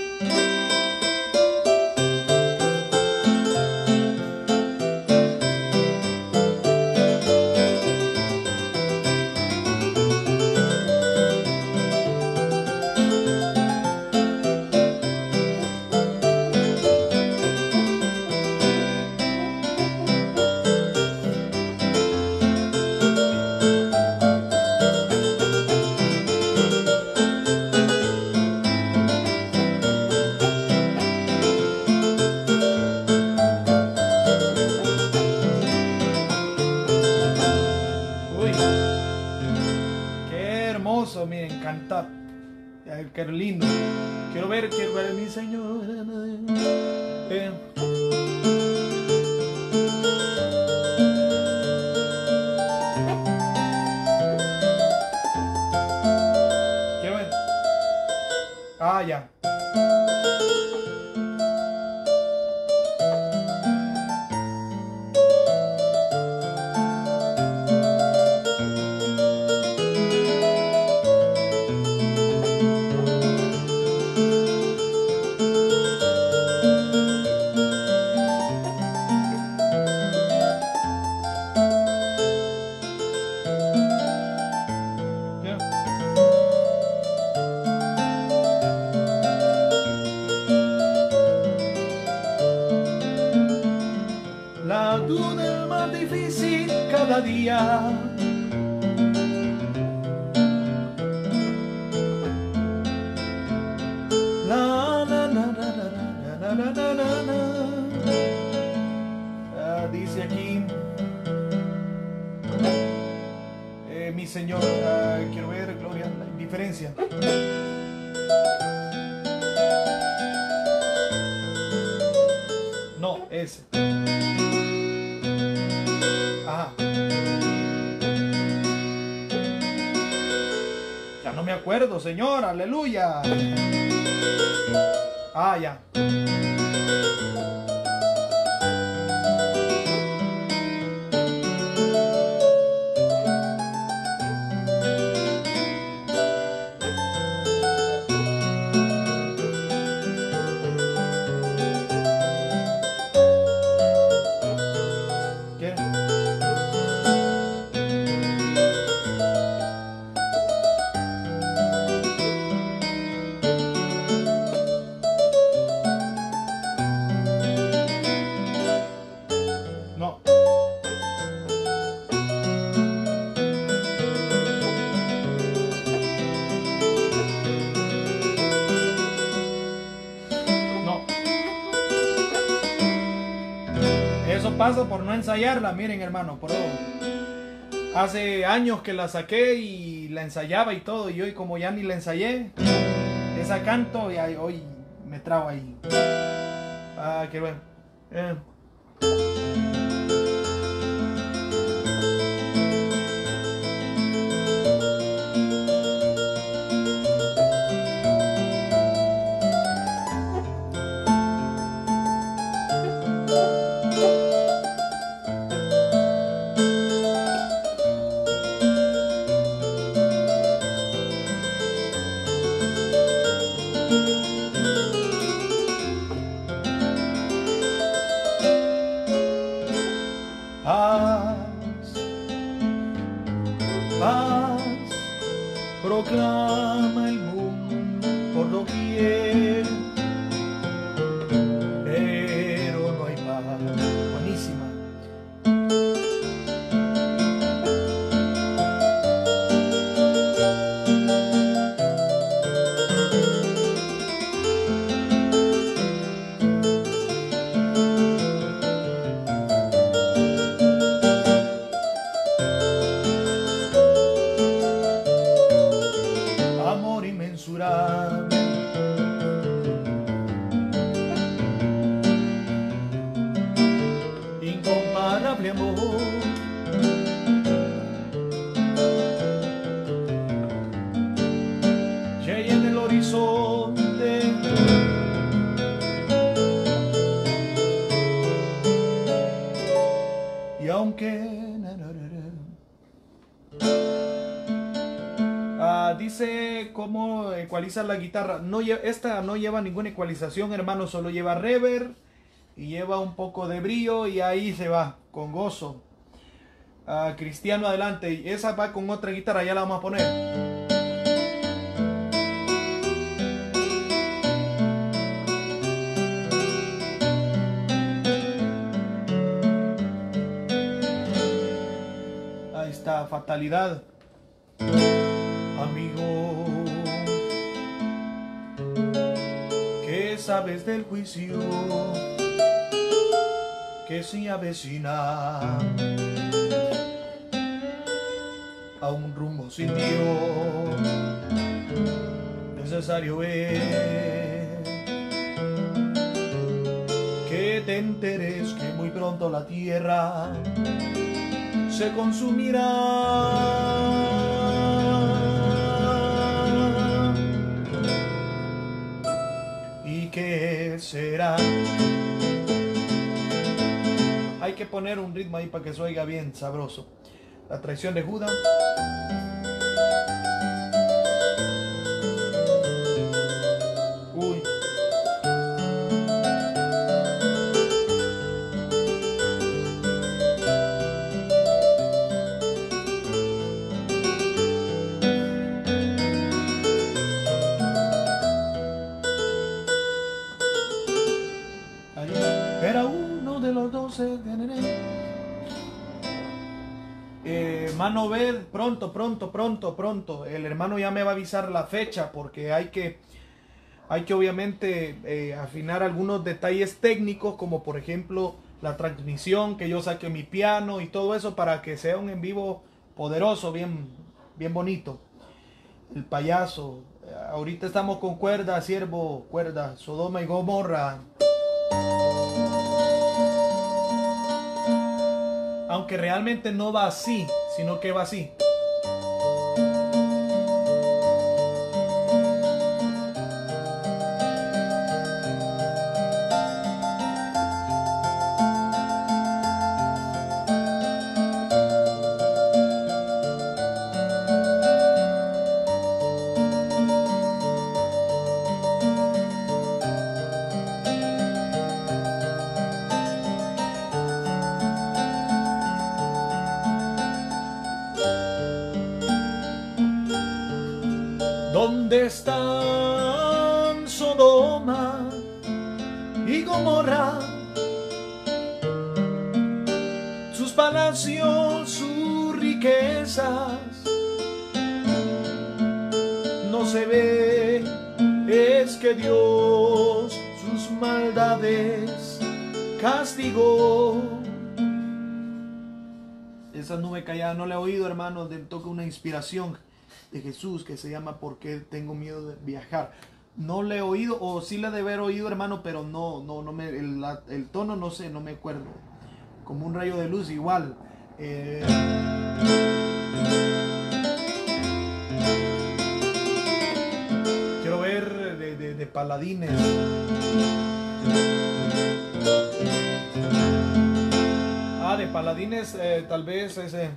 Miren, cantar. Ay, qué lindo. Quiero ver mi Señor. Quiero ver. Ah, ya. cada día. La, la, la, la, la, la, la, la, la, la. Dice aquí, mi Señor, quiero ver, gloria, la indiferencia. No, ese. Ajá. Ya no me acuerdo, Señor, aleluya. Ah, ya. No. No. Eso pasa por no ensayarla, miren hermano, por hace años que la saqué y la ensayaba y todo, y hoy como ya ni la ensayé, esa canto y hoy me trago ahí. Ah, qué bueno. Paz, proclama el mundo por doquier, pero no hay paz. Buenísima. Amor inmensurable, incomparable amor, que hay en el horizonte, y aunque dice cómo ecualizar la guitarra. No, esta no lleva ninguna ecualización, hermano, solo lleva reverb y lleva un poco de brillo y ahí se va, con gozo. Cristiano, adelante. Y esa va con otra guitarra, ya la vamos a poner. Ahí está, fatalidad. Amigo, ¿qué sabes del juicio que se avecina? A un rumbo sin Dios necesario es que te enteres que muy pronto la tierra se consumirá. ¿Qué será? Hay que poner un ritmo ahí para que se oiga bien sabroso. La traición de Judas. Uy. Era uno de los 12. Hermano Bed, pronto, pronto, pronto, pronto. El hermano ya me va a avisar la fecha porque hay que obviamente afinar algunos detalles técnicos, como por ejemplo la transmisión, que yo saque mi piano y todo eso para que sea un en vivo poderoso, bien, bien bonito. El payaso. Ahorita estamos con cuerda, siervo, cuerda, Sodoma y Gomorra. Aunque realmente no va así, sino que va así. ¿Dónde están Sodoma y Gomorra? Sus palacios, sus riquezas. No se ve, es que Dios sus maldades castigó. Esa nube callada no la he oído, hermano. Toca una inspiración de Jesús que se llama ¿Por qué tengo miedo de viajar? No le he oído, o sí la de haber oído, hermano, pero no me, el tono no sé, no me acuerdo. Como un rayo de luz igual. Quiero ver de Paladines. De Paladines, tal vez ese.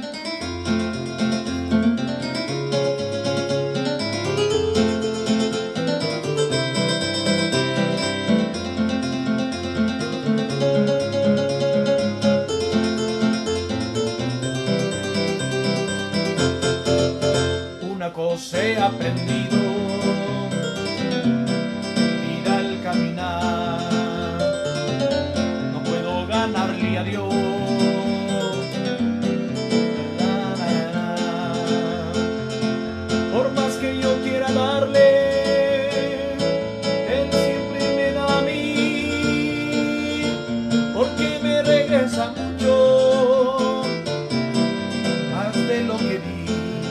Una cosa he aprendido, ir al caminar, no puedo ganarle a Dios. Por más que yo quiera darle, Él siempre me da a mí, porque me regresa mucho más de lo que di.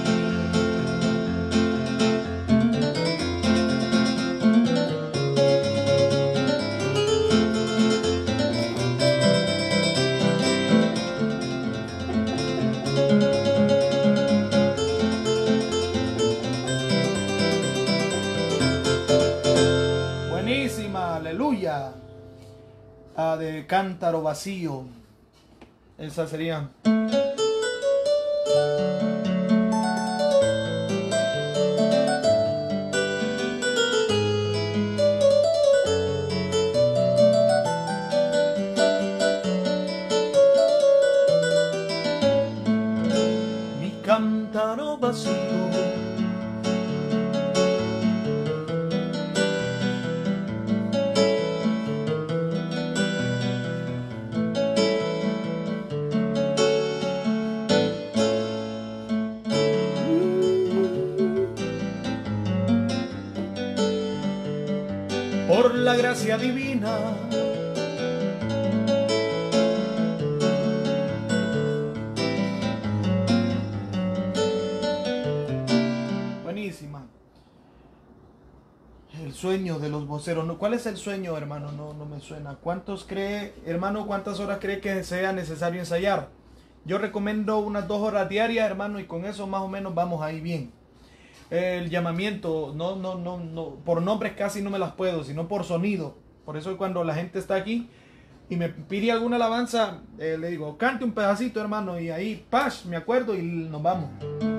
Aleluya. De Cántaro Vacío. Esa sería. Mi cántaro vacío. Por la gracia divina, buenísima. El sueño de los voceros. ¿Cuál es el sueño, hermano? No me suena. ¿Cuántos cree, hermano, cuántas horas cree que sea necesario ensayar? Yo recomiendo unas 2 horas diarias, hermano, y con eso más o menos vamos ahí bien. El llamamiento, no, por nombres casi no me las puedo, sino por sonido. Por eso cuando la gente está aquí y me pide alguna alabanza, le digo, cante un pedacito, hermano, y ahí, ¡pash!, me acuerdo y nos vamos.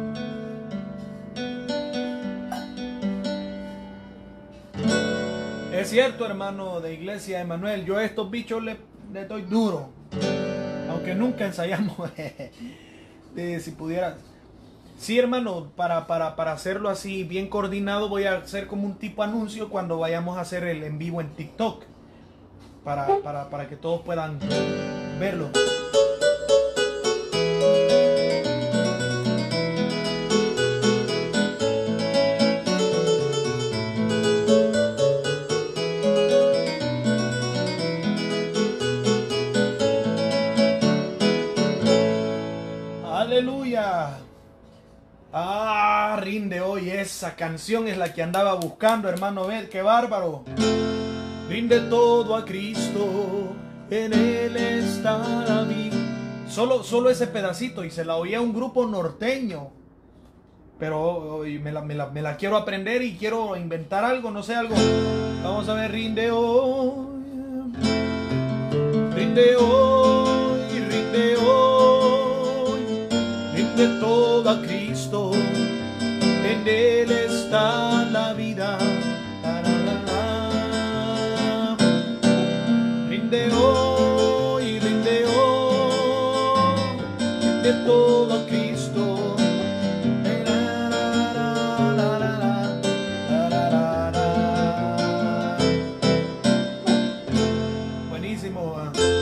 Es cierto, hermano de Iglesia Emanuel, yo a estos bichos le doy duro, aunque nunca ensayamos. Si pudieras. Sí, hermano, para hacerlo así bien coordinado, voy a hacer como un tipo anuncio cuando vayamos a hacer el en vivo en TikTok. Para que todos puedan verlo. Esa canción es la que andaba buscando, hermano. Ved, qué bárbaro. Rinde todo a Cristo, en Él está la vida. Solo ese pedacito, y se la oía un grupo norteño. Pero hoy me la quiero aprender y quiero inventar algo, no sé, algo. Vamos a ver, rinde hoy. Rinde hoy, rinde hoy. Rinde todo a Cristo, en Él está la vida. Rinde hoy, rinde hoy. Rinde todo a Cristo. Buenísimo.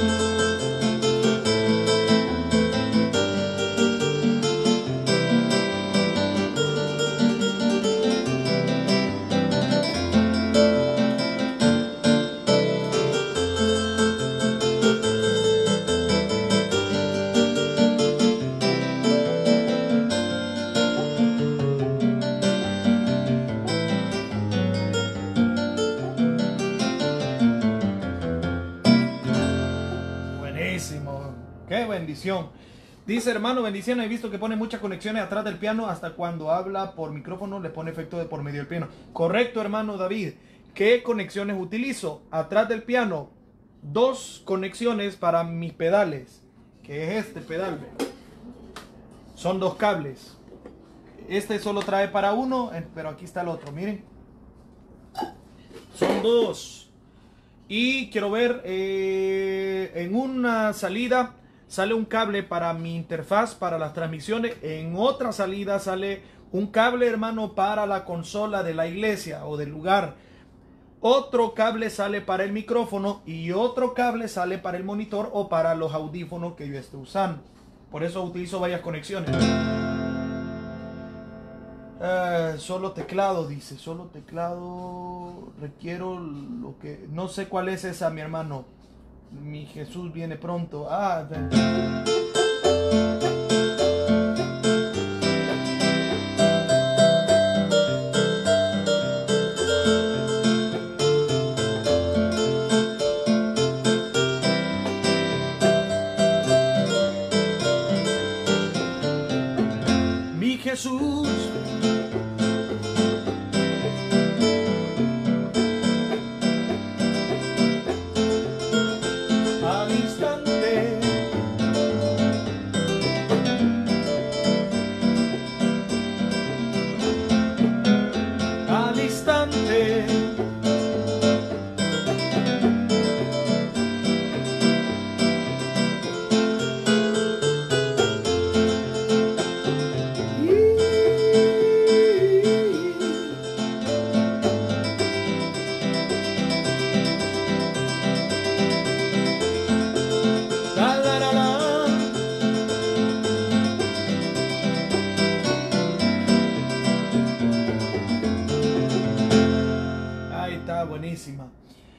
Buenísimo. Qué bendición. Dice, hermano, bendición. He visto que pone muchas conexiones atrás del piano. Hasta cuando habla por micrófono le pone efecto de por medio del piano. Correcto, hermano David. ¿Qué conexiones utilizo? Atrás del piano, 2 conexiones para mis pedales. Que es este pedal. Son 2 cables. Este solo trae para uno, pero aquí está el otro. Miren. Son 2. Y quiero ver, en una salida sale un cable para mi interfaz, para las transmisiones. En otra salida sale un cable, hermano, para la consola de la iglesia o del lugar. Otro cable sale para el micrófono y otro cable sale para el monitor o para los audífonos que yo esté usando. Por eso utilizo varias conexiones. Solo teclado, dice. Solo teclado. Requiero lo que... No sé cuál es esa, mi hermano. Mi Jesús viene pronto. Mi Jesús. Buenísima.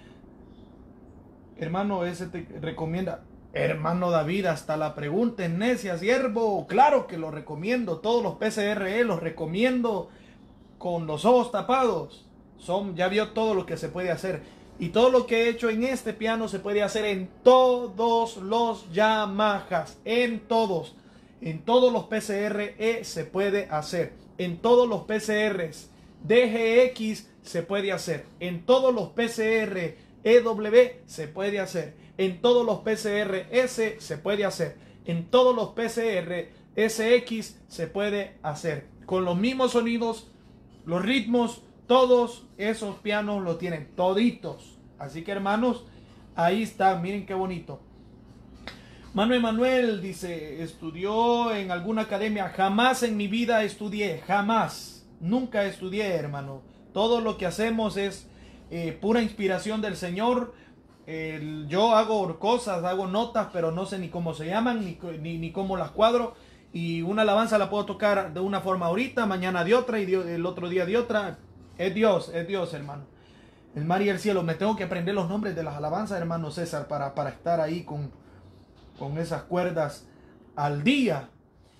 Hermano, ese te recomienda. Hermano David, hasta la pregunta es necia, siervo. Claro que lo recomiendo. Todos los PCRE los recomiendo con los ojos tapados. Ya vio todo lo que se puede hacer. Y todo lo que he hecho en este piano se puede hacer en todos los Yamahas. En todos. En todos los PCRE se puede hacer. En todos los PCRs DGX se puede hacer. En todos los PCR EW se puede hacer. En todos los PCR S se puede hacer. En todos los PCR SX se puede hacer. Con los mismos sonidos, los ritmos, todos esos pianos lo tienen. Toditos. Así que, hermanos, ahí está. Miren qué bonito. Manuel dice, ¿estudió en alguna academia? Jamás en mi vida estudié. Jamás. Nunca estudié, hermano. Todo lo que hacemos es pura inspiración del Señor. Yo hago cosas, hago notas, pero no sé ni cómo se llaman, ni cómo las cuadro. Y una alabanza la puedo tocar de una forma ahorita, mañana de otra y el otro día de otra. Es Dios, hermano. El mar y el cielo. Me tengo que aprender los nombres de las alabanzas, hermano César, para estar ahí con esas cuerdas al día.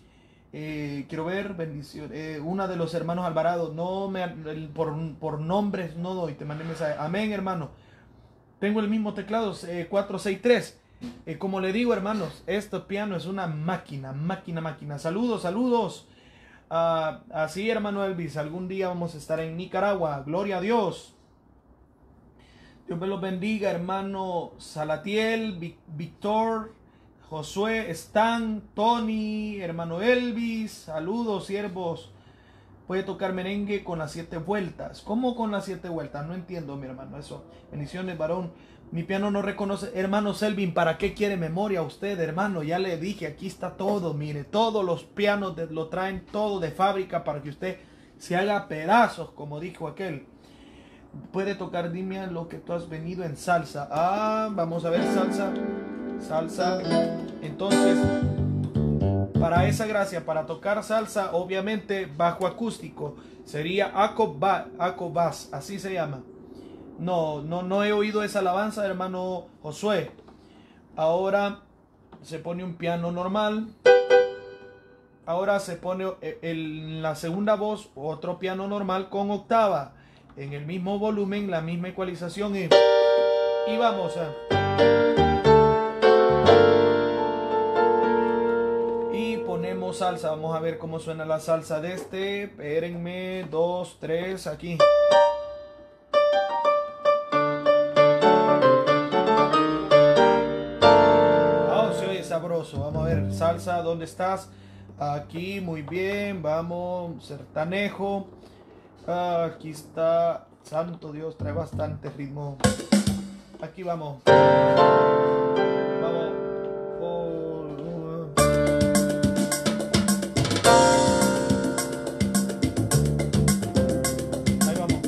Quiero ver, bendición. Una de los hermanos Alvarado, por nombres no doy, te mandé mensaje. Amén, hermano. Tengo el mismo teclado, 463. Como le digo, hermanos, este piano es una máquina. Saludos, saludos. Así, hermano Elvis, algún día vamos a estar en Nicaragua. Gloria a Dios. Dios me los bendiga, hermano Salatiel, Víctor, Josué, Stan, Tony, hermano Elvis. Saludos, siervos. Puede tocar merengue con las 7 vueltas. ¿Cómo con las 7 vueltas? No entiendo, mi hermano, eso. Bendiciones, varón. Mi piano no reconoce. Hermano Selvin, ¿para qué quiere memoria usted, hermano? Ya le dije, aquí está todo. Mire, todos los pianos lo traen todo de fábrica para que usted se haga pedazos, como dijo aquel. Puede tocar, dime a lo que tú has venido en salsa. Vamos a ver salsa. Salsa. Entonces, para esa gracia, para tocar salsa, obviamente bajo acústico, sería Acobas, así se llama. No he oído esa alabanza, hermano Josué. Ahora se pone un piano normal. Ahora se pone en la segunda voz otro piano normal con octava. En el mismo volumen, la misma ecualización. Y vamos a... Y ponemos salsa. Vamos a ver cómo suena la salsa de este. Espérenme, 2, 3, aquí. Sabroso. Vamos a ver, salsa, ¿dónde estás? Aquí, muy bien, vamos, sertanejo. Aquí está, santo Dios, trae bastante ritmo. Aquí vamos. Vamos. Ahí vamos.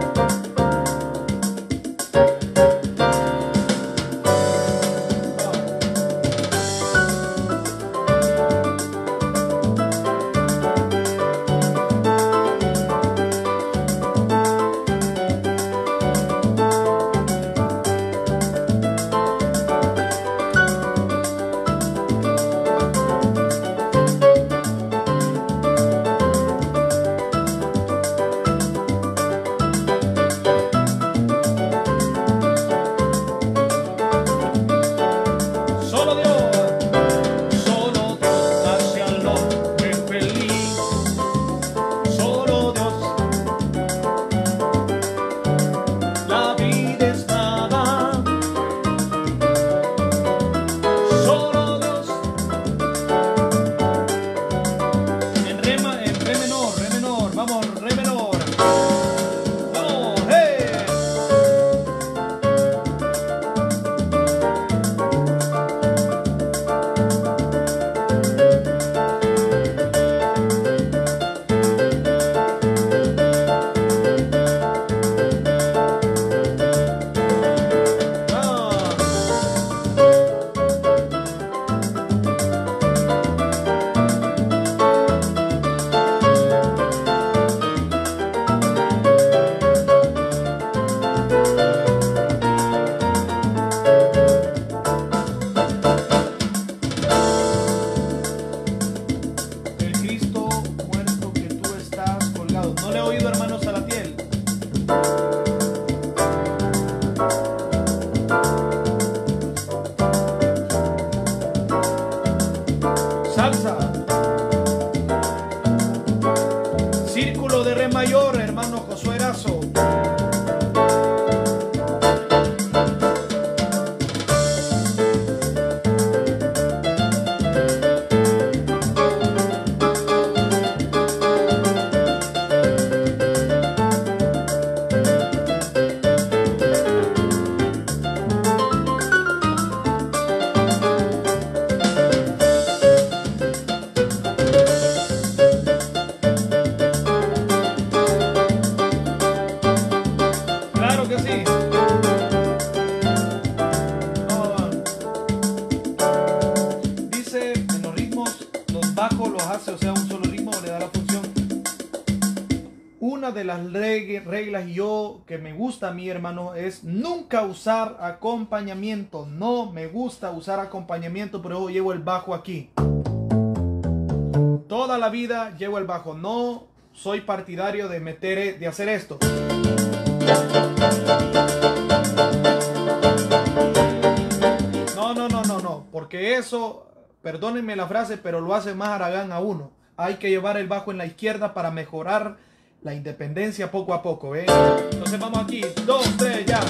De las reglas yo que me gusta a mí, hermano, es nunca usar acompañamiento. No me gusta usar acompañamiento, pero yo llevo el bajo aquí. Toda la vida llevo el bajo. No soy partidario de de hacer esto. No, porque eso, perdónenme la frase, pero lo hace más haragán a uno. Hay que llevar el bajo en la izquierda para mejorar la independencia poco a poco, ¿eh? Entonces vamos aquí, 2, 3, ya.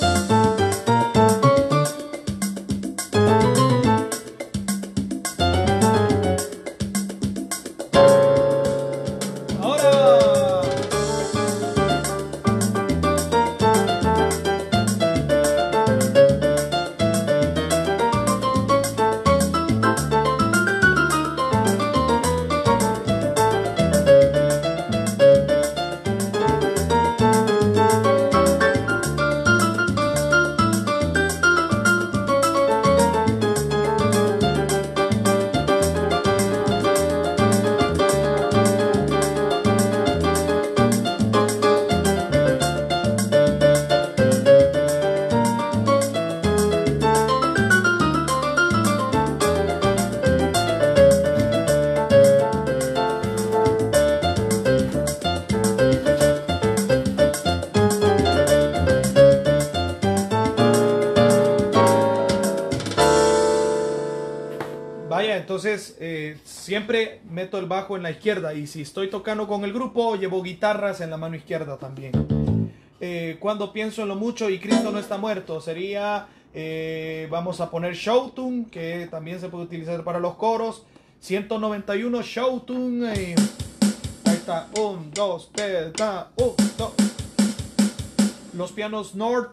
Entonces siempre meto el bajo en la izquierda, y si estoy tocando con el grupo llevo guitarras en la mano izquierda también. Cuando pienso en lo mucho y Cristo no está muerto, sería, vamos a poner show tune, que también se puede utilizar para los coros. 191 show tune. Ahí está, 1, 2, 3, 1, 2. Los pianos North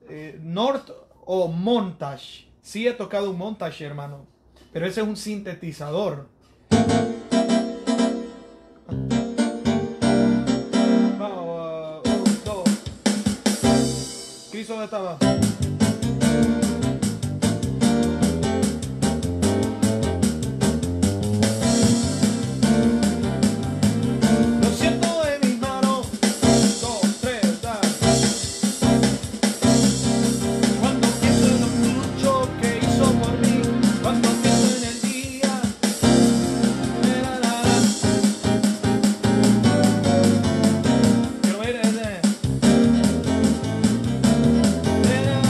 o Montage. Sí he tocado un Montage, hermano, pero ese es un sintetizador. Vamos, 1, 2. Cristo, ¿dónde estaba? Lo siento en mis manos. 2, 3, da. Cuando pienso en lo mucho que hizo por mí, cuando pienso en el día, quiero ver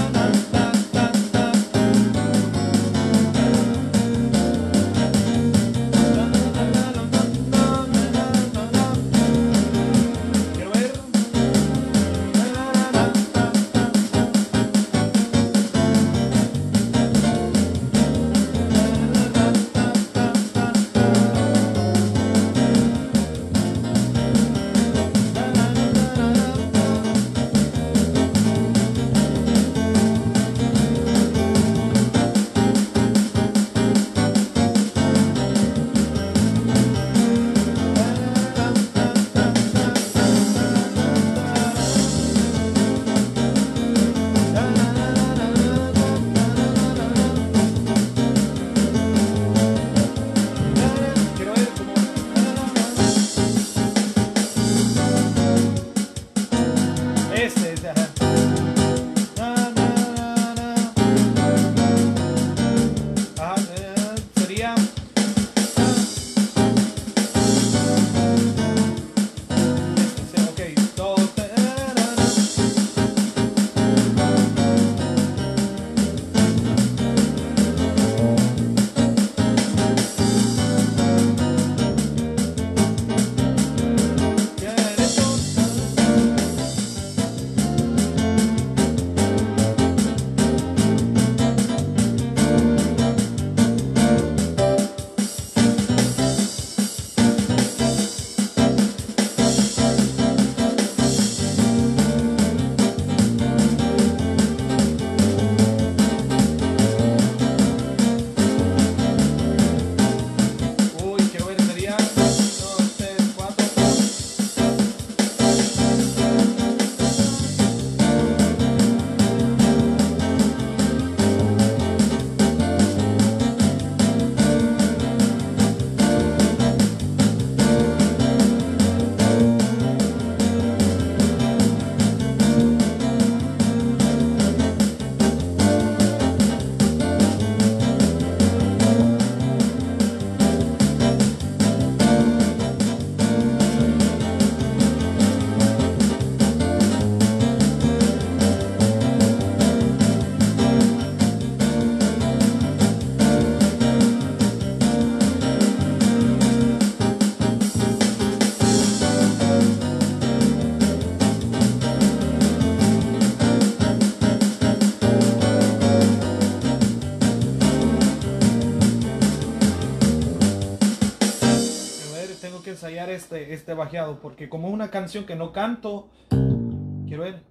este bajeado, porque como es una canción que no canto, quiero ver.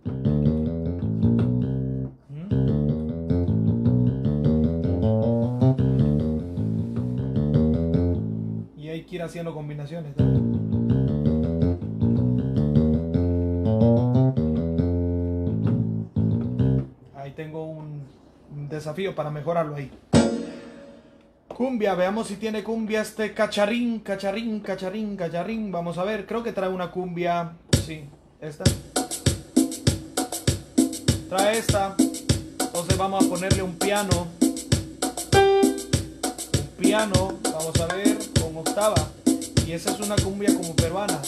Y hay que ir haciendo combinaciones también. Ahí tengo un desafío para mejorarlo ahí. Cumbia, veamos si tiene cumbia este cacharrín, cacharrín, cacharrín, cacharrín. Vamos a ver, creo que trae una cumbia. Sí, esta. Trae esta. Entonces vamos a ponerle un piano. Un piano, vamos a ver, con octava. Y esa es una cumbia como peruana.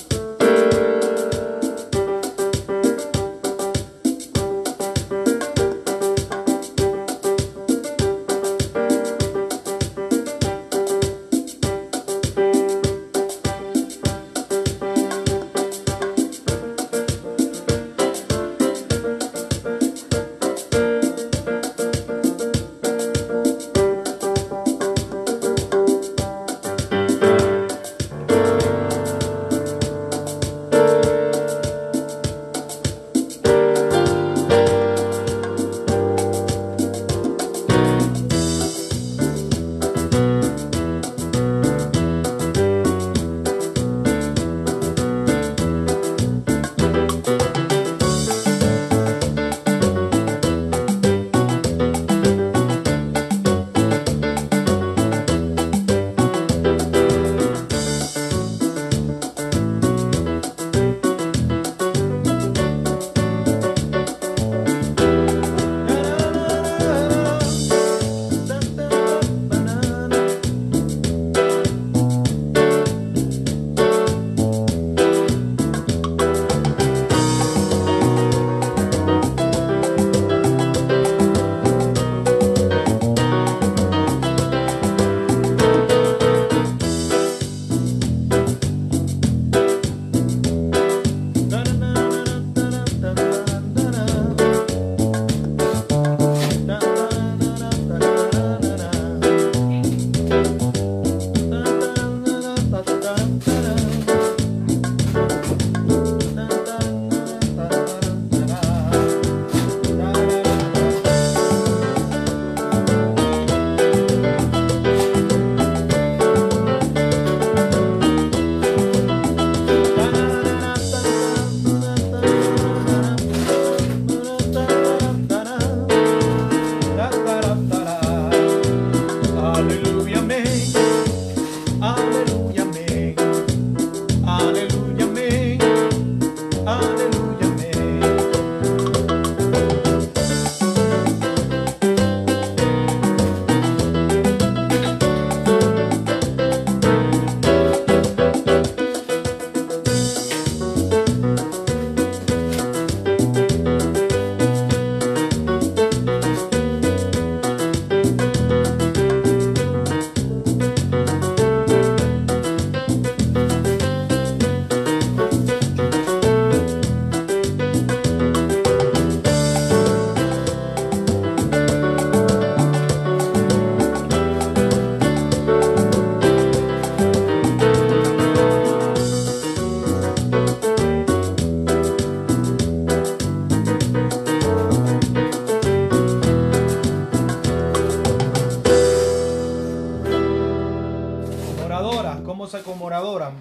Moradora.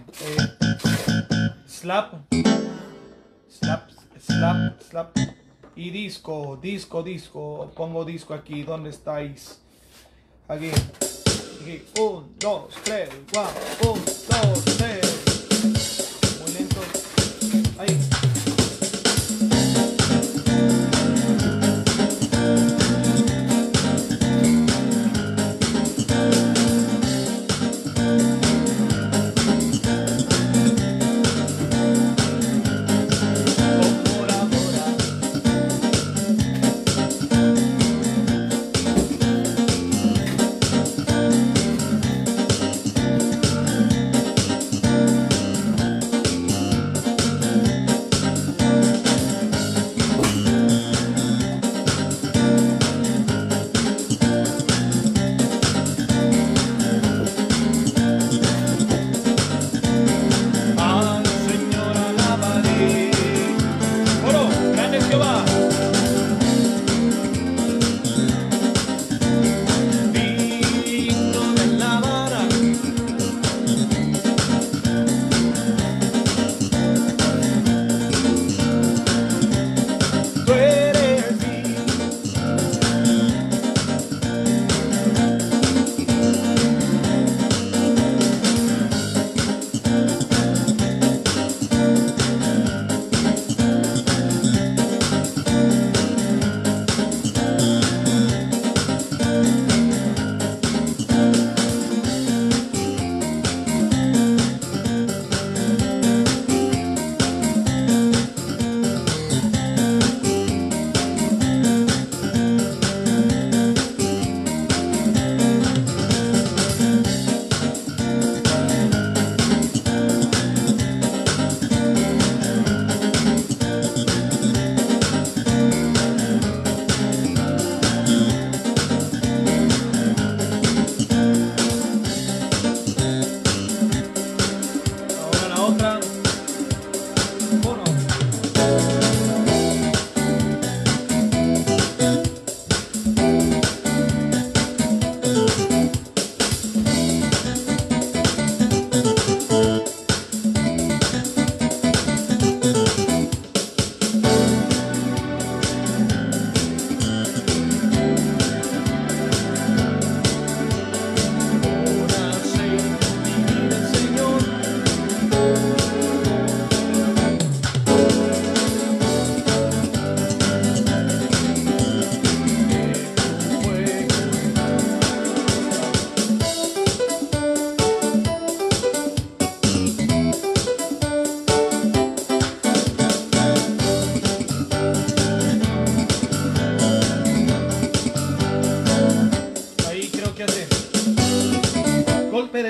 Slap. Slap, slap, slap. Y disco, disco, disco. Pongo disco aquí. ¿Dónde estáis? Aquí. Aquí. 1, 2, 3, 4. 1, 2, 3. Muy lento. Ahí.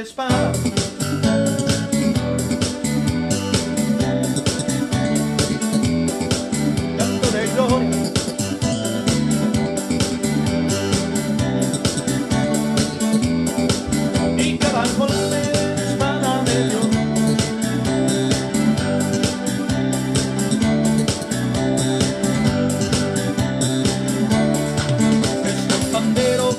espada. Canto de gloria. Y cada golpe de espada me dio. Estos panderos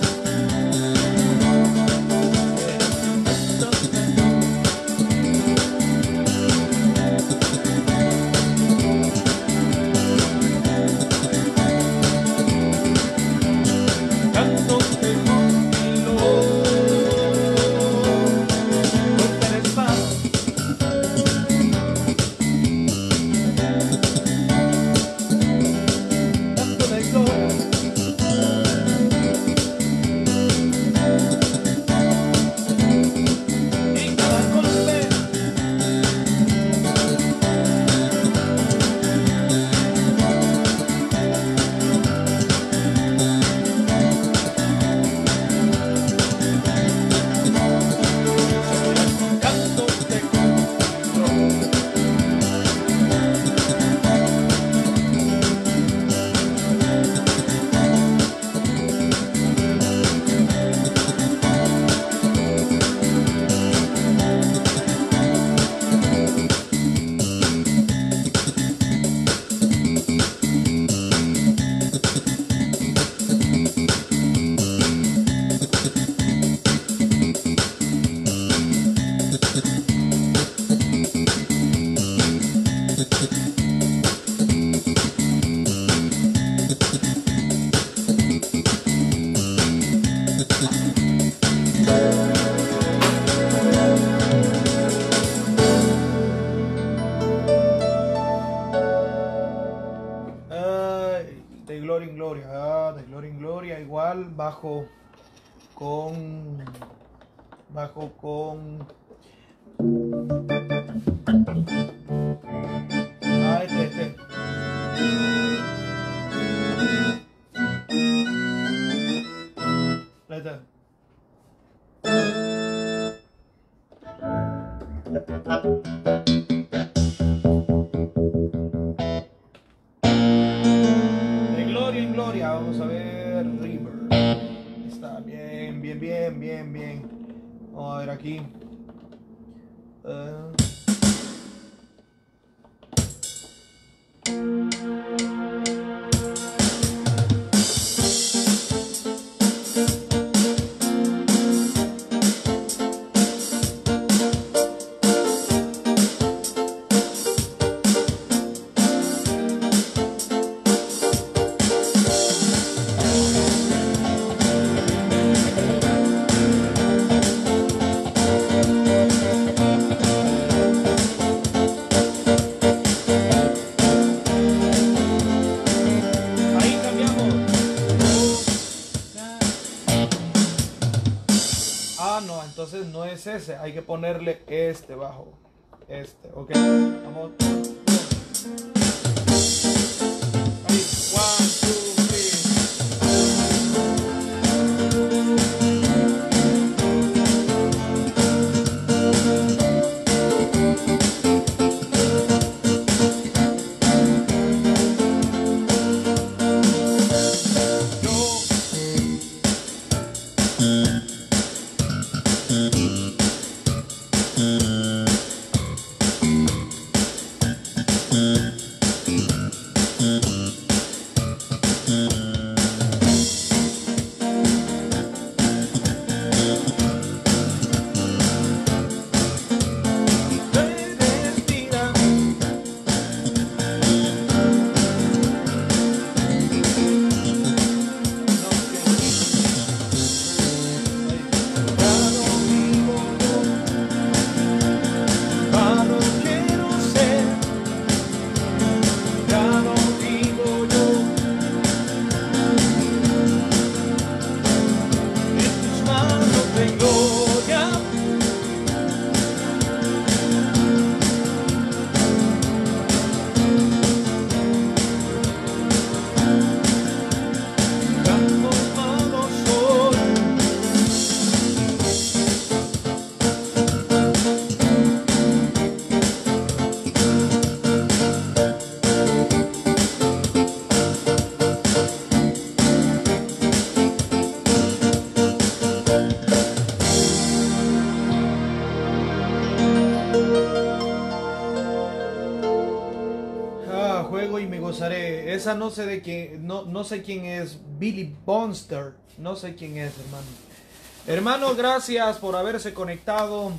de gloria en gloria, de gloria en gloria, igual bajo con este. Este. De gloria en gloria, vamos a ver River. Está bien. Vamos a ver aquí. Entonces no es ese, hay que ponerle este bajo. Este, ok. Vamos. Ahí, 1, 2, 3. no sé de quién, no sé quién es Billy Bonster, no sé quién es, hermano. Hermano, gracias por haberse conectado.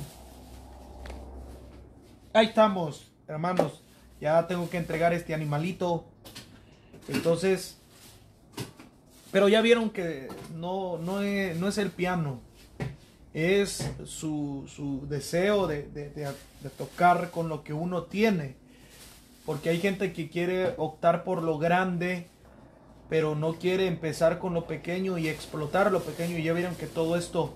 Ahí estamos, hermanos. Ya tengo que entregar este animalito. Entonces, pero ya vieron que no es el piano. Es su deseo de tocar con lo que uno tiene. Porque hay gente que quiere optar por lo grande, pero no quiere empezar con lo pequeño y explotar lo pequeño. Y ya vieron que todo esto,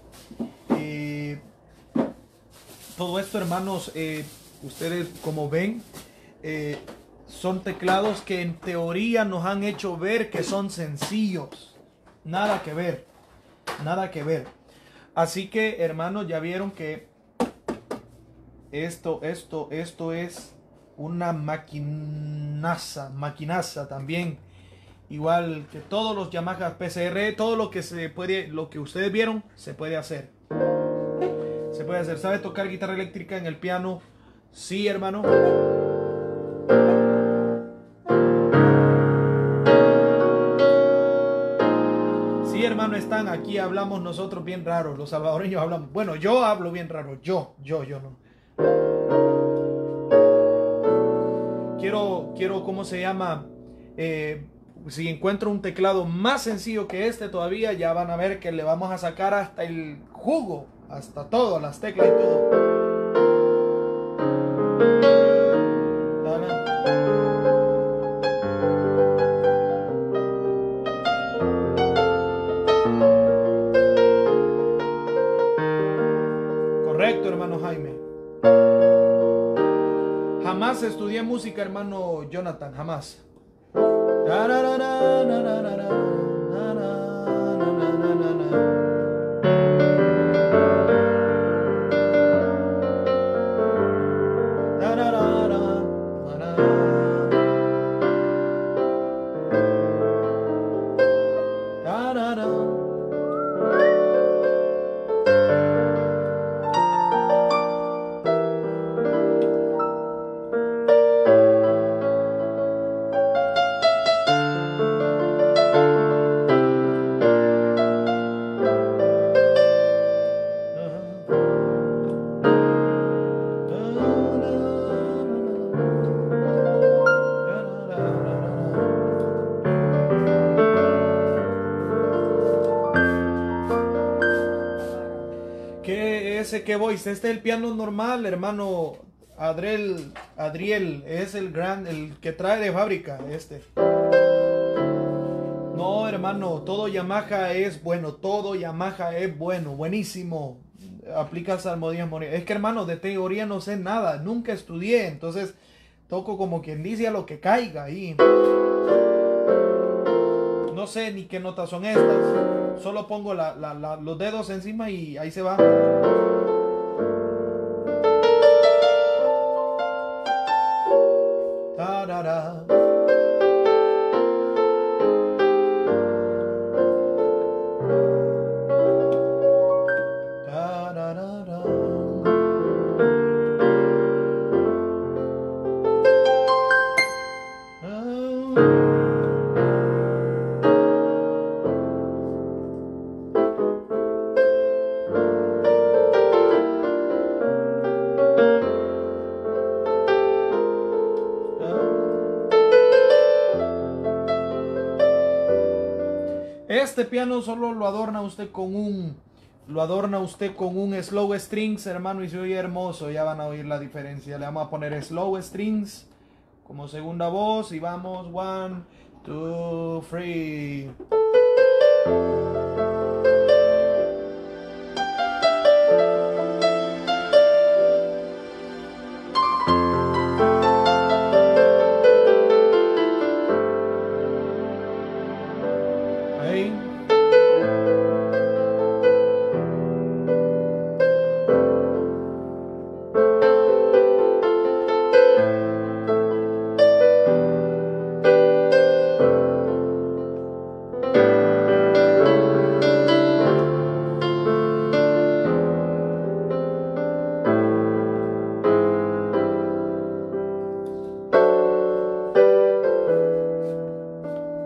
hermanos, ustedes como ven, son teclados que en teoría nos han hecho ver que son sencillos. Nada que ver, nada que ver. Así que, hermanos, ya vieron que esto es una maquinaza también. Igual que todos los Yamaha PCR, todo lo que ustedes vieron, se puede hacer. Se puede hacer. ¿Sabe tocar guitarra eléctrica en el piano? Sí, hermano. Sí, hermano, están aquí. Hablamos nosotros bien raro. Los salvadoreños hablamos. Bueno, yo hablo bien raro. Yo no. Quiero, ¿cómo se llama? Si encuentro un teclado más sencillo que este todavía, ya van a ver que le vamos a sacar hasta el jugo, hasta todo, las teclas y todo. Correcto, hermano Jaime. Jamás estudié música, hermano Jonathan, jamás. ¿Qué voice? Este es el piano normal, hermano Adriel, es el que trae de fábrica, este. No, hermano, todo Yamaha es bueno, buenísimo. Aplica salmodías. Es que, hermano, de teoría no sé nada, nunca estudié, entonces toco como quien dice a lo que caiga ahí. No sé ni qué notas son estas, solo pongo los dedos encima y ahí se va. Este piano solo lo adorna usted con un slow strings, hermano, y se oye hermoso. Ya van a oír la diferencia. Le vamos a poner slow strings como segunda voz y vamos 1, 2, 3.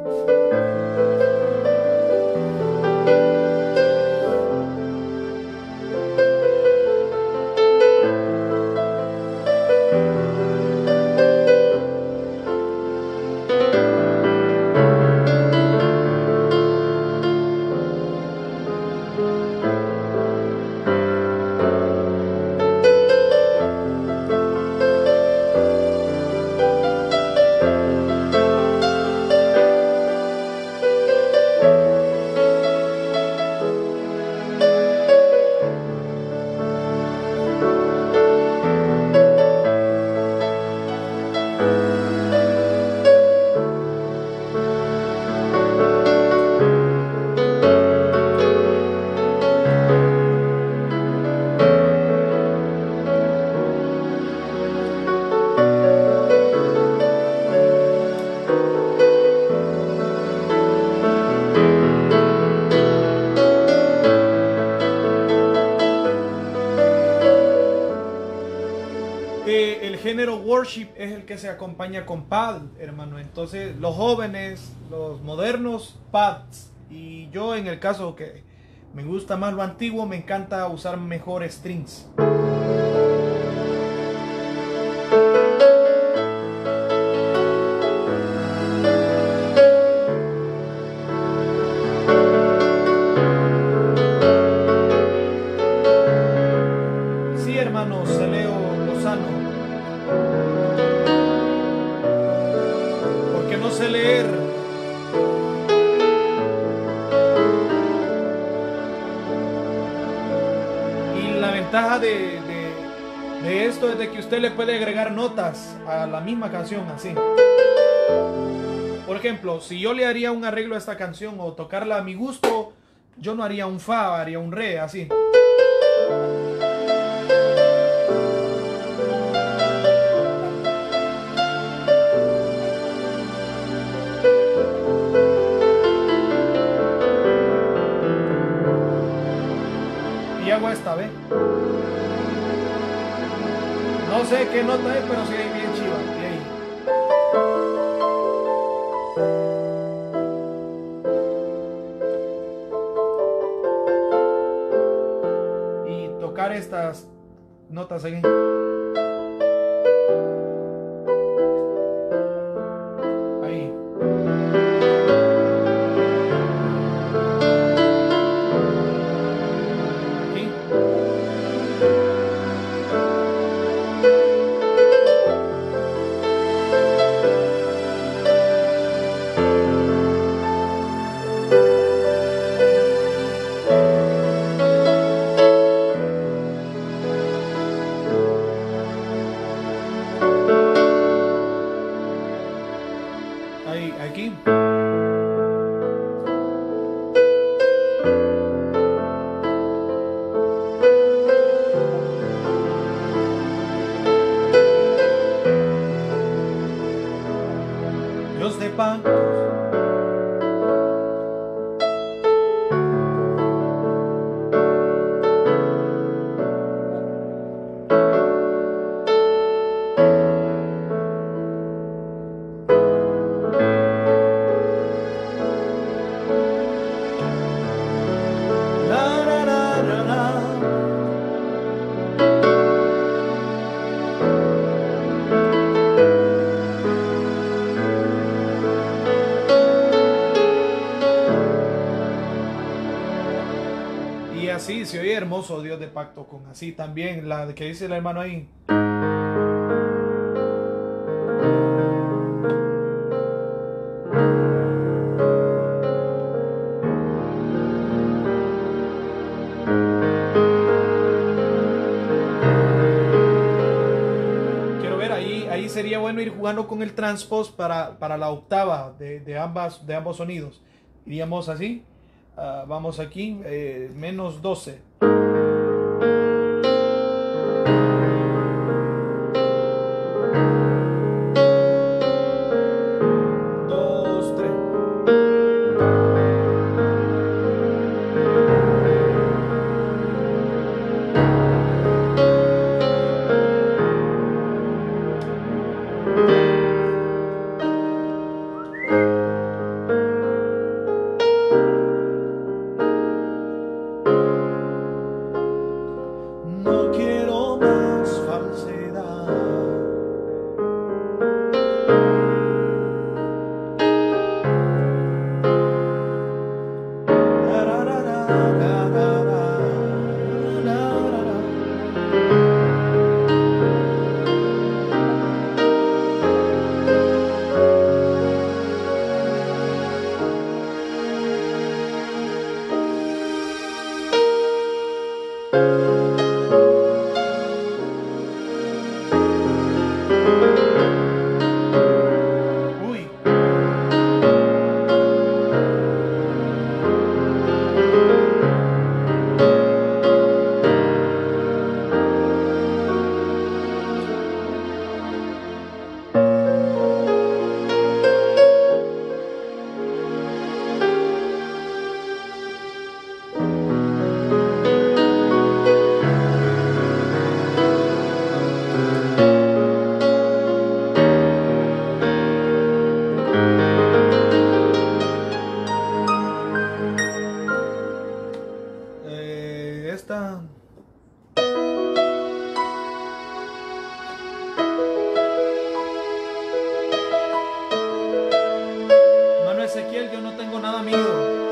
El género worship es el que se acompaña con pad, hermano. Entonces, los jóvenes, los modernos, pads. Y yo, en el caso que me gusta más lo antiguo, me encanta usar mejor strings. Sí, hermano Celeo Lozano. Porque no sé leer. Y la ventaja de esto es de que usted le puede agregar notas a la misma canción así. Por ejemplo, si yo le haría un arreglo a esta canción o tocarla a mi gusto, yo no haría un fa, haría un re, así. Y hago esta, ¿ve? No sé qué nota es, pero sí hay bien chiva. Y ahí. Tocar estas notas aquí. Ahí. Ahí, aquí. Dios de pactos. Y así se oye hermoso Dios de pacto, con así también la que dice el hermano ahí. Quiero ver ahí sería bueno ir jugando con el transpose para la octava de ambos sonidos. Iríamos así. Vamos aquí, menos 12. Dos, tres. Uy. Esta. Hermano Ezequiel, yo no tengo nada mío.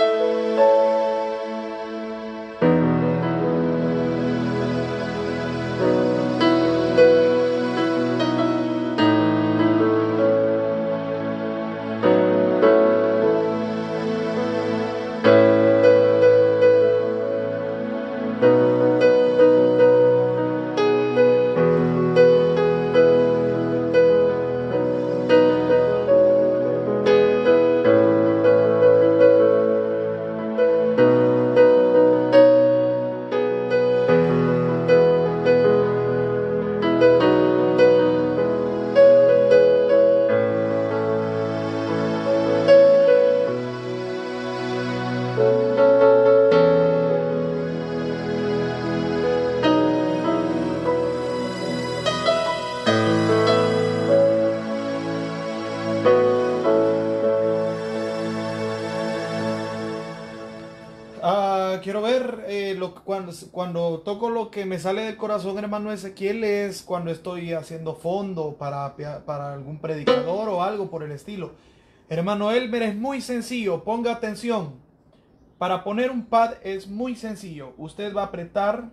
Quiero ver cuando toco lo que me sale del corazón, hermano Ezequiel, es cuando estoy haciendo fondo para algún predicador o algo por el estilo. Hermano Elmer, es muy sencillo, ponga atención. Para poner un pad es muy sencillo. Usted va a apretar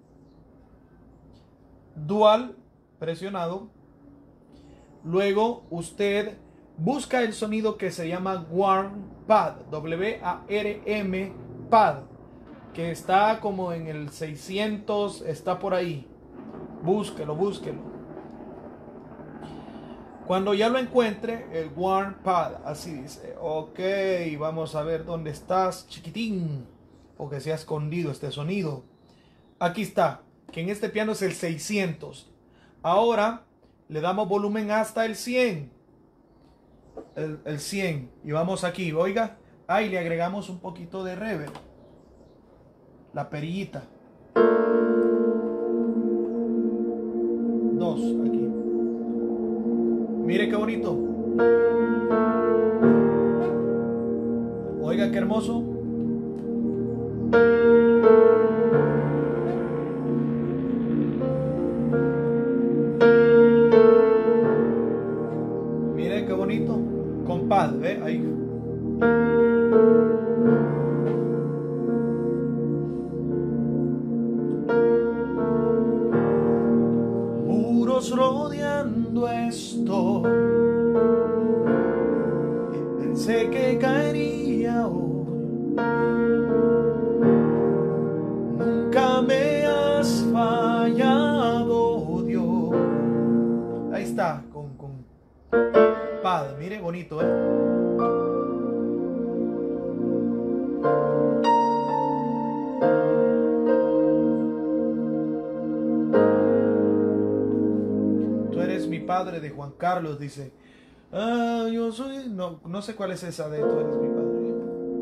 dual presionado. Luego usted busca el sonido que se llama warm pad, W-A-R-M pad, que está como en el 600, está por ahí. Búsquelo, búsquelo. Cuando ya lo encuentre, el warm pad, así dice. Ok, vamos a ver dónde estás, chiquitín, porque se ha escondido este sonido. Aquí está, que en este piano es el 600. Ahora le damos volumen hasta el 100. El 100. Y vamos aquí, oiga. Ahí le agregamos un poquito de reverb. La perillita. 2 aquí. Mire qué bonito. Oiga qué hermoso. Mire qué bonito. Con pad, ¿ve? Ahí. Rodeando esto, pensé que caería hoy. Nunca me has fallado, Dios. Ahí está, con pad, mire, bonito, Padre de Juan Carlos, dice. Yo soy, no sé cuál es esa de tú eres mi padre.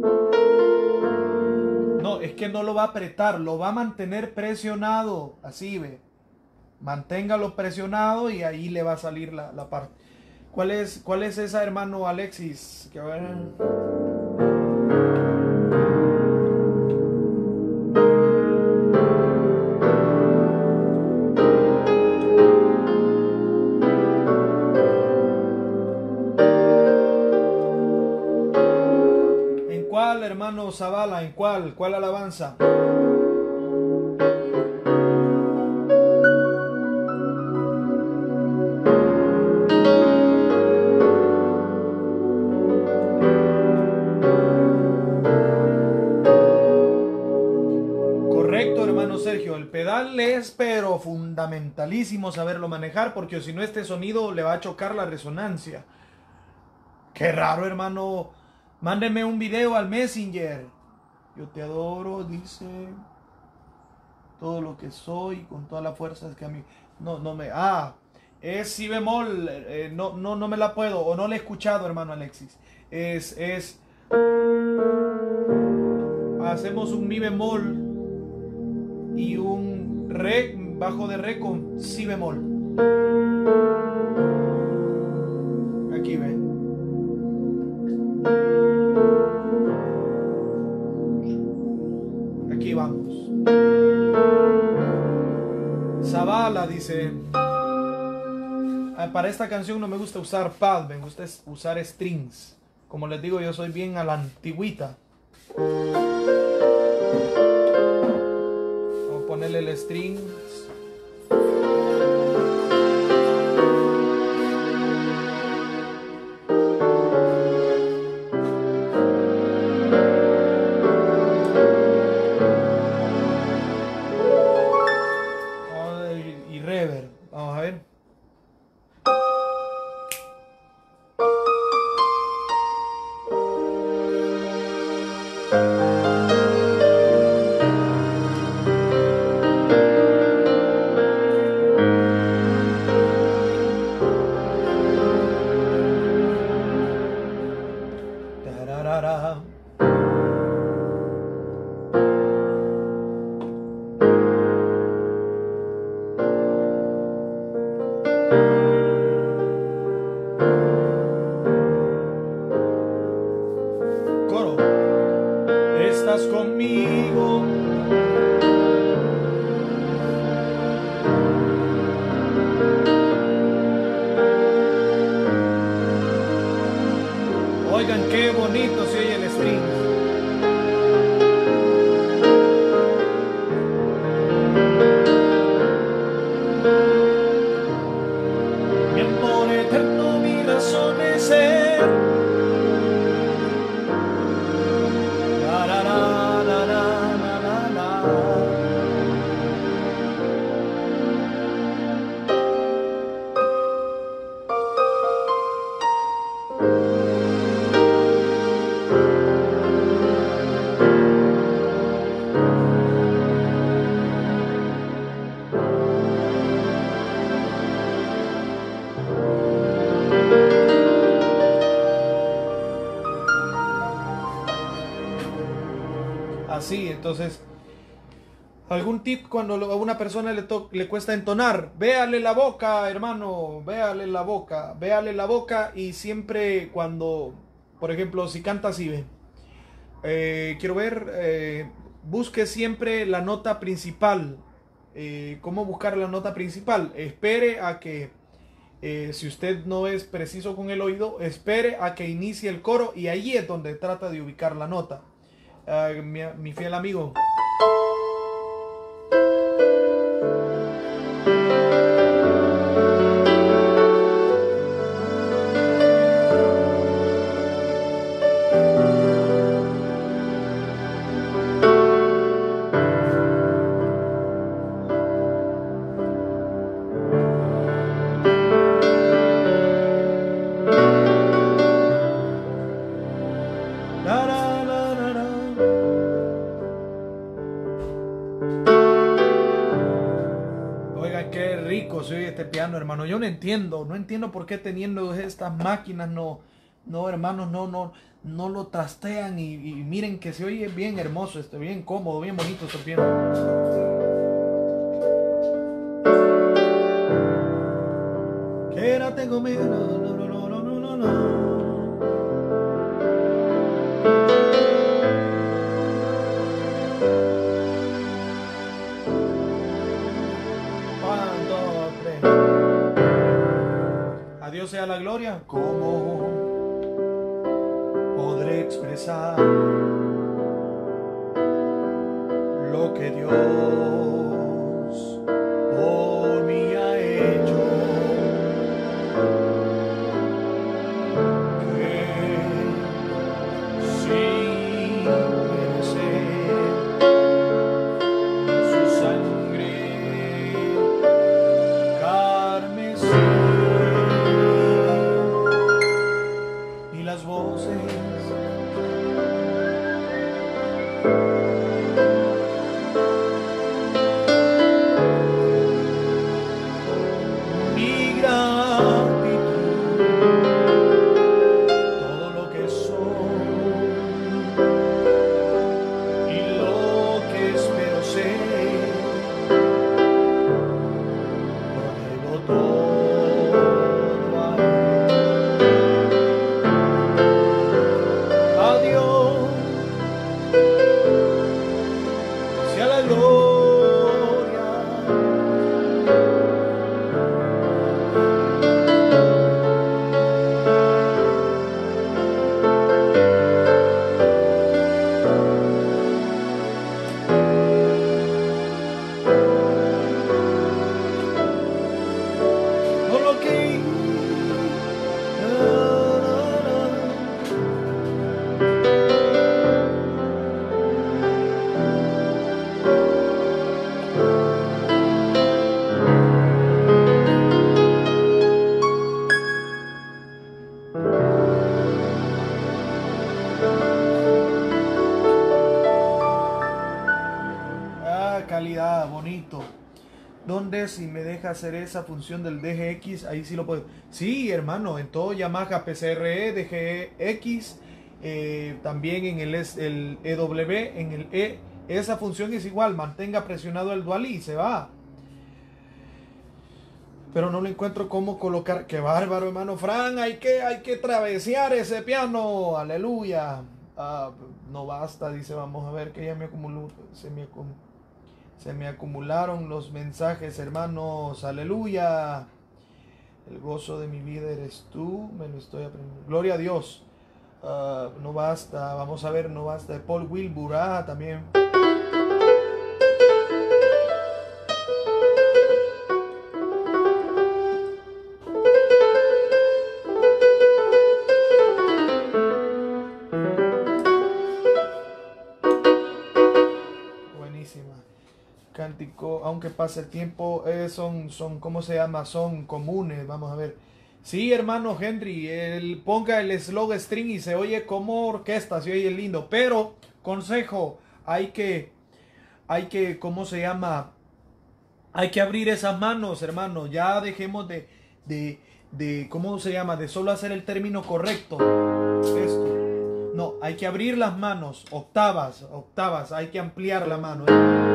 No, es que no lo va a apretar, lo va a mantener presionado, así ve. Manténgalo presionado y ahí le va a salir la parte. ¿Cuál es esa, hermano Alexis? Que a ver. Hermano Zavala, ¿en cuál alabanza? Correcto, hermano Sergio. le es pero fundamentalísimo saberlo manejar, porque si no este sonido le va a chocar la resonancia. Qué raro, hermano. Mándeme un video al Messenger. Yo te adoro, dice. Todo lo que soy, con todas las fuerzas que a mí... No me... es si bemol. No me la puedo, o no la he escuchado, hermano Alexis. Hacemos un mi bemol y un re, bajo de re con si bemol. Aquí ven. Aquí vamos. Zavala dice: para esta canción no me gusta usar pad, me gusta usar strings. Como les digo, yo soy bien a la antigüita. Vamos a ponerle el strings. Y reverb. Vamos a ver. Coro. Estás conmigo. Oigan qué bonito se oye el string. Mi amor eterno, mi razón de ser. La, la, la, la, la, la, la. Así, entonces, algún tip cuando a una persona le cuesta entonar: véale la boca, hermano, véale la boca, y siempre cuando, por ejemplo, si canta así, quiero ver, busque siempre la nota principal. ¿Cómo buscar la nota principal? Espere a que, si usted no es preciso con el oído, espere a que inicie el coro, y ahí es donde trata de ubicar la nota. Mi fiel amigo. Oiga, qué rico se oye este piano, hermano. Yo no entiendo por qué teniendo estas máquinas hermanos, no lo trastean, y miren que se oye bien hermoso, bien cómodo, bien bonito este piano. Quédate conmigo, no. A Dios sea la gloria. ¿Cómo podré expresar lo que Dios por mí ha hecho? Que sin merecer su sangre bonito. ¿Dónde si me deja hacer esa función del DGX? Ahí sí lo puedo. Sí, hermano, en todo Yamaha PCRE, DGX, también en el EW, en el E. Esa función es igual, mantenga presionado el dual y se va. Pero no lo encuentro cómo colocar. ¡Qué bárbaro, hermano Fran! Hay que travesear ese piano. ¡Aleluya! No basta, dice. Vamos a ver que ya me acumuló. Se me acumularon los mensajes, hermanos. ¡Aleluya! El gozo de mi vida eres tú. Me lo estoy aprendiendo. Gloria a Dios. No basta. Vamos a ver, no basta. De Paul Wilbur. También. Cántico, aunque pase el tiempo, son, ¿cómo se llama? Son comunes, vamos a ver. Sí, hermano Henry, ponga el slog string y se oye como orquesta, se oye lindo, pero, consejo, hay que, ¿cómo se llama? Hay que abrir esas manos, hermano, ya dejemos de ¿cómo se llama? De solo hacer el término correcto. Esto. No, hay que abrir las manos, octavas, hay que ampliar la mano.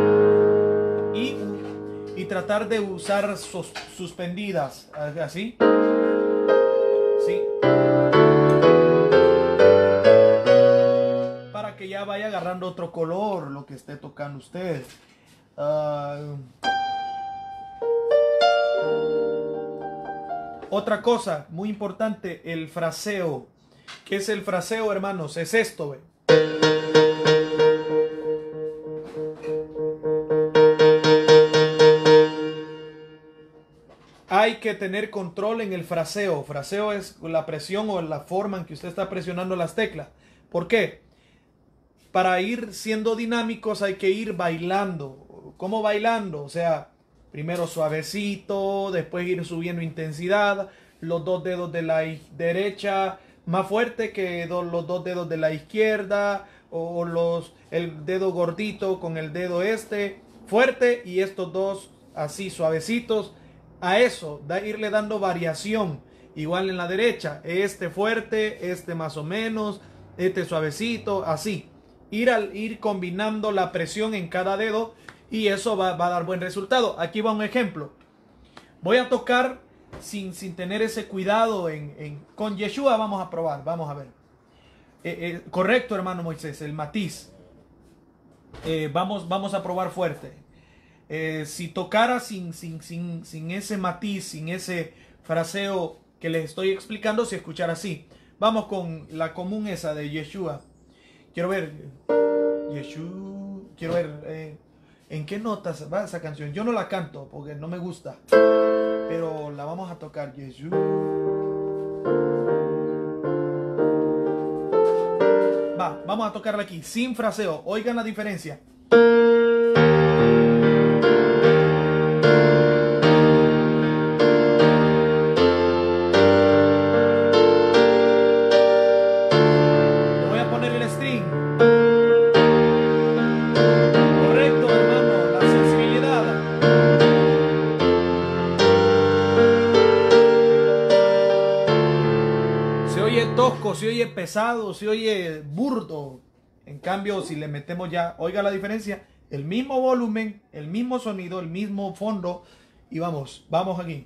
Y tratar de usar suspendidas, así. Sí. Para que ya vaya agarrando otro color lo que esté tocando usted. Otra cosa muy importante, el fraseo. ¿Qué es el fraseo, hermanos? Es esto, ¿ve? Hay que tener control en el fraseo. Fraseo es la presión o la forma en que usted está presionando las teclas. ¿Por qué? Para ir siendo dinámicos hay que ir bailando. ¿Cómo bailando? O sea, primero suavecito, después ir subiendo intensidad. Los dos dedos de la derecha más fuerte que los dos dedos de la izquierda. O el dedo gordito con el dedo fuerte y estos dos así suavecitos. A eso, irle dando variación. Igual en la derecha, este fuerte, este más o menos, este suavecito, así. Ir combinando la presión en cada dedo y eso va a dar buen resultado. Aquí va un ejemplo. Voy a tocar sin tener ese cuidado con Yeshua. Vamos a probar, vamos a ver. Correcto, hermano Moisés, el matiz. Vamos a probar fuerte. Si tocara sin ese matiz, sin ese fraseo que les estoy explicando, si escuchara así. Vamos con la común esa de Yeshua. Quiero ver, Yeshua, quiero ver en qué notas va esa canción. Yo no la canto porque no me gusta, pero la vamos a tocar. Yeshua. Vamos a tocarla aquí, sin fraseo. Oigan la diferencia. Se oye pesado, se oye burdo. En cambio, si le metemos ya, oiga la diferencia, el mismo volumen, el mismo sonido, el mismo fondo. Y vamos aquí.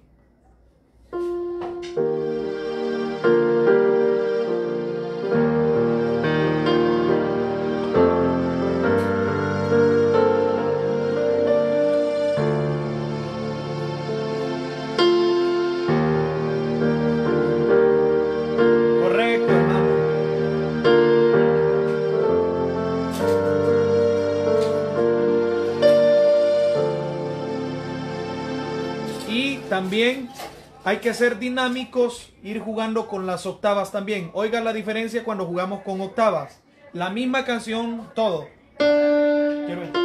También hay que ser dinámicos, ir jugando con las octavas también. Oiga la diferencia cuando jugamos con octavas. La misma canción, todo. Quiero ver.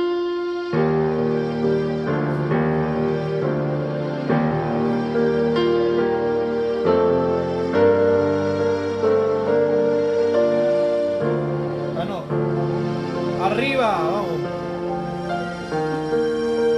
Arriba, vamos.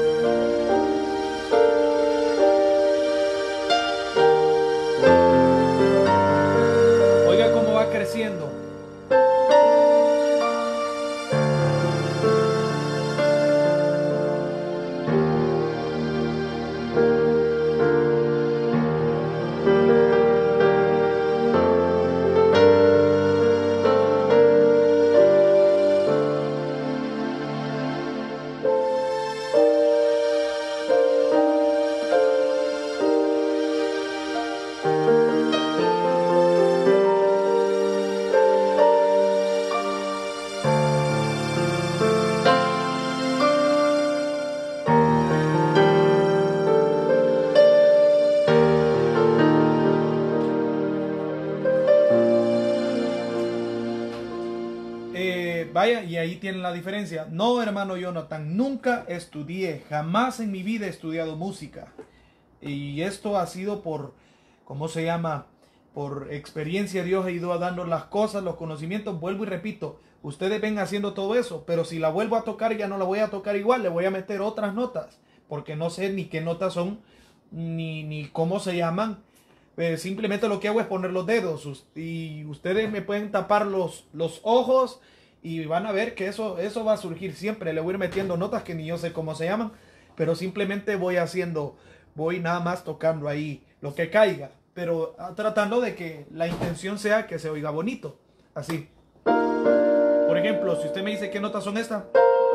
Vaya, y ahí tienen la diferencia. No, hermano Jonathan, nunca estudié, jamás en mi vida he estudiado música. Y esto ha sido por, ¿cómo se llama? Por experiencia. Dios ha ido dando las cosas, los conocimientos. Vuelvo y repito, ustedes ven haciendo todo eso, pero si la vuelvo a tocar ya no la voy a tocar igual, le voy a meter otras notas, porque no sé ni qué notas son, ni cómo se llaman. Simplemente lo que hago es poner los dedos y ustedes me pueden tapar los ojos y van a ver que eso va a surgir siempre. Le voy a ir metiendo notas que ni yo sé cómo se llaman, pero simplemente voy nada más tocando ahí lo que caiga, pero tratando de que la intención sea que se oiga bonito, así. Por ejemplo, si usted me dice qué notas son estas,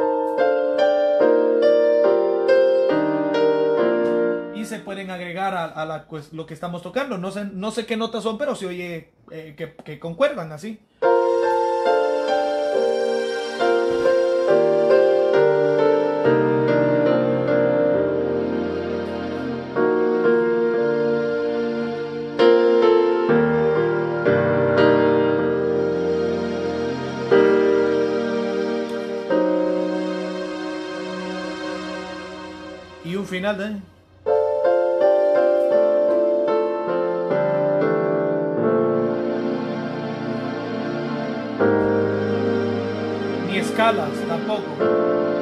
y se pueden agregar a pues, lo que estamos tocando. No sé qué notas son, pero se oye que concuerdan así. Y un final de... ni escalas tampoco.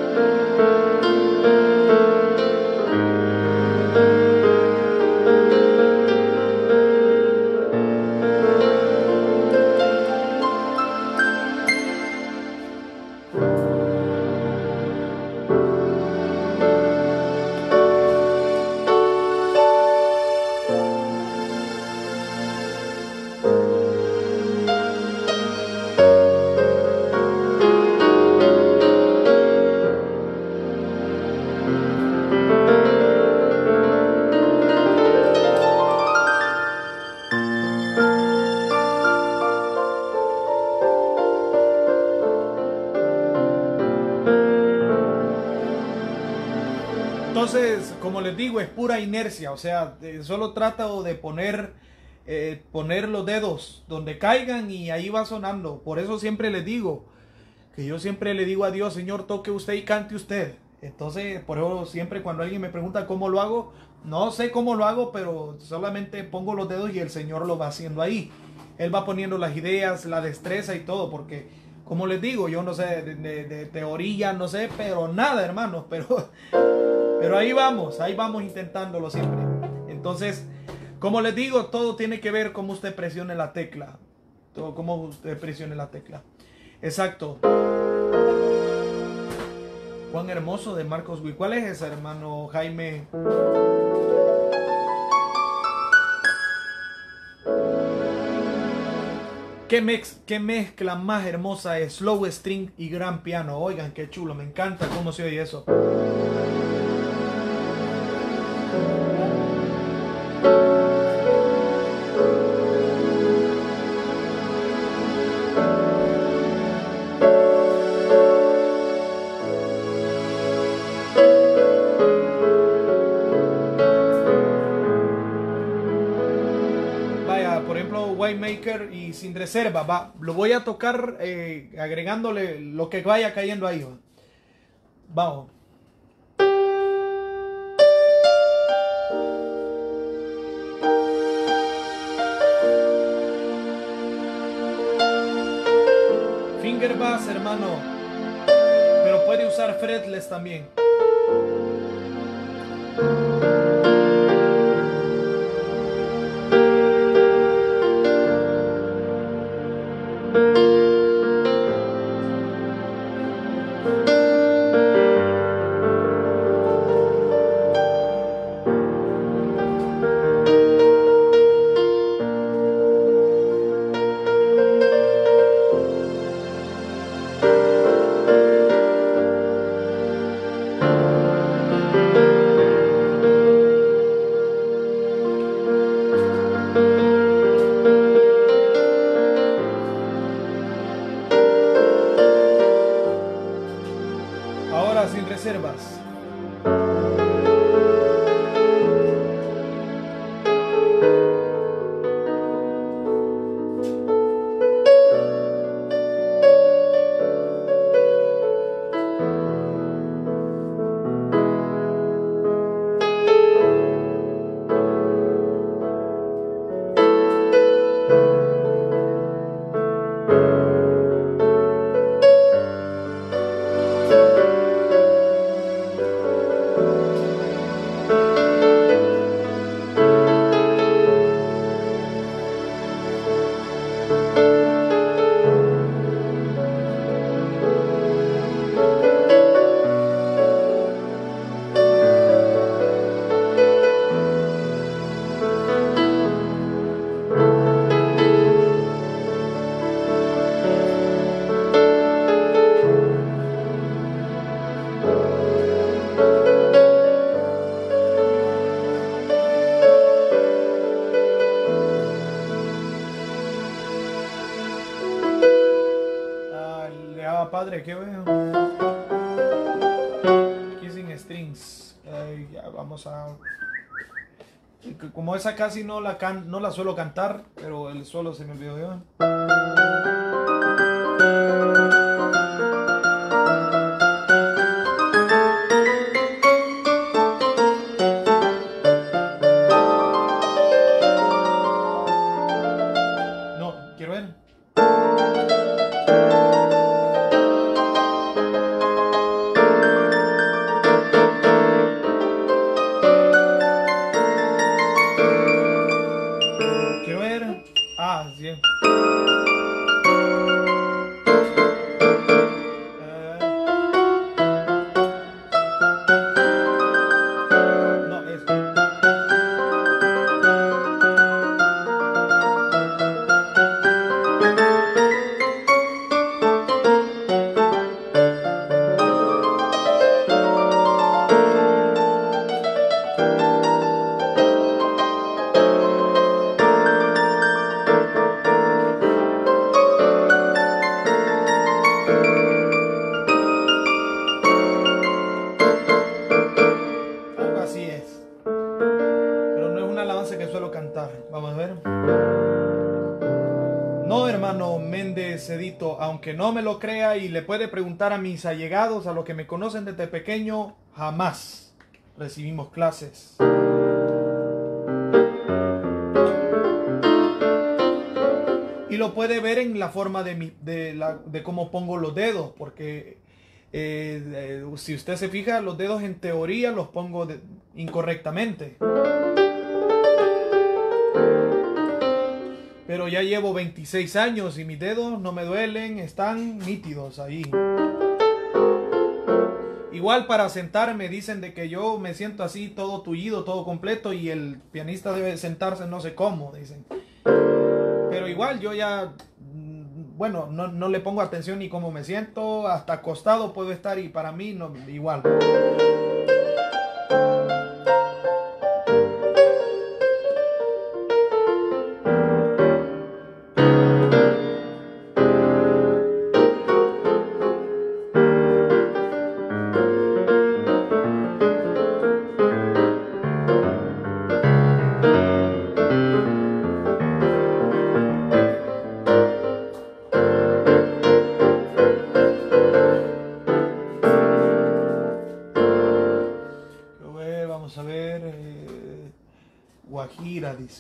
Entonces, como les digo, es pura inercia, o sea, solo trato de poner los dedos donde caigan y ahí va sonando. Por eso siempre les digo, que yo siempre le digo a Dios, Señor, toque usted y cante usted. Entonces, por eso siempre cuando alguien me pregunta cómo lo hago, no sé cómo lo hago, pero solamente pongo los dedos y el Señor lo va haciendo ahí. Él va poniendo las ideas, la destreza y todo, porque, como les digo, yo no sé de teoría, no sé, pero nada, hermanos, pero ahí vamos intentándolo siempre. Entonces, como les digo, todo tiene que ver cómo usted presione la tecla. Todo cómo usted presione la tecla. Exacto. Cuán hermoso de Marcos Witt. ¿Cuál es ese, hermano Jaime? ¿Qué mezcla más hermosa es slow string y gran piano? Oigan, qué chulo, me encanta cómo se oye eso. Maker y Sin Reserva, lo voy a tocar agregándole lo que vaya cayendo ahí. Vamos. Finger bass, hermano, pero puede usar fretless también. Sin reservas. padre, ¿qué veo? Kissing Strings. Ya vamos a... Como esa casi no la suelo cantar, pero el solo se me olvidó yo. No, quiero ver. Quiero ver. Ah, sí. No, es. Algo así es. Pero no es una alabanza que suelo cantar. Vamos a ver. No, hermano Méndez Edito, aunque no me lo crea y le puede preguntar a mis allegados, a los que me conocen desde pequeño, jamás recibimos clases. Y lo puede ver en la forma de cómo pongo los dedos, porque si usted se fija, los dedos en teoría los pongo incorrectamente. Pero ya llevo 26 años y mis dedos no me duelen, están nítidos ahí. Igual para sentarme dicen de que yo me siento así todo tullido, todo completo, y el pianista debe sentarse no sé cómo, dicen. Pero igual yo ya, bueno, no le pongo atención ni cómo me siento, hasta acostado puedo estar y para mí no, igual. Vamos a ver, Guajira dice,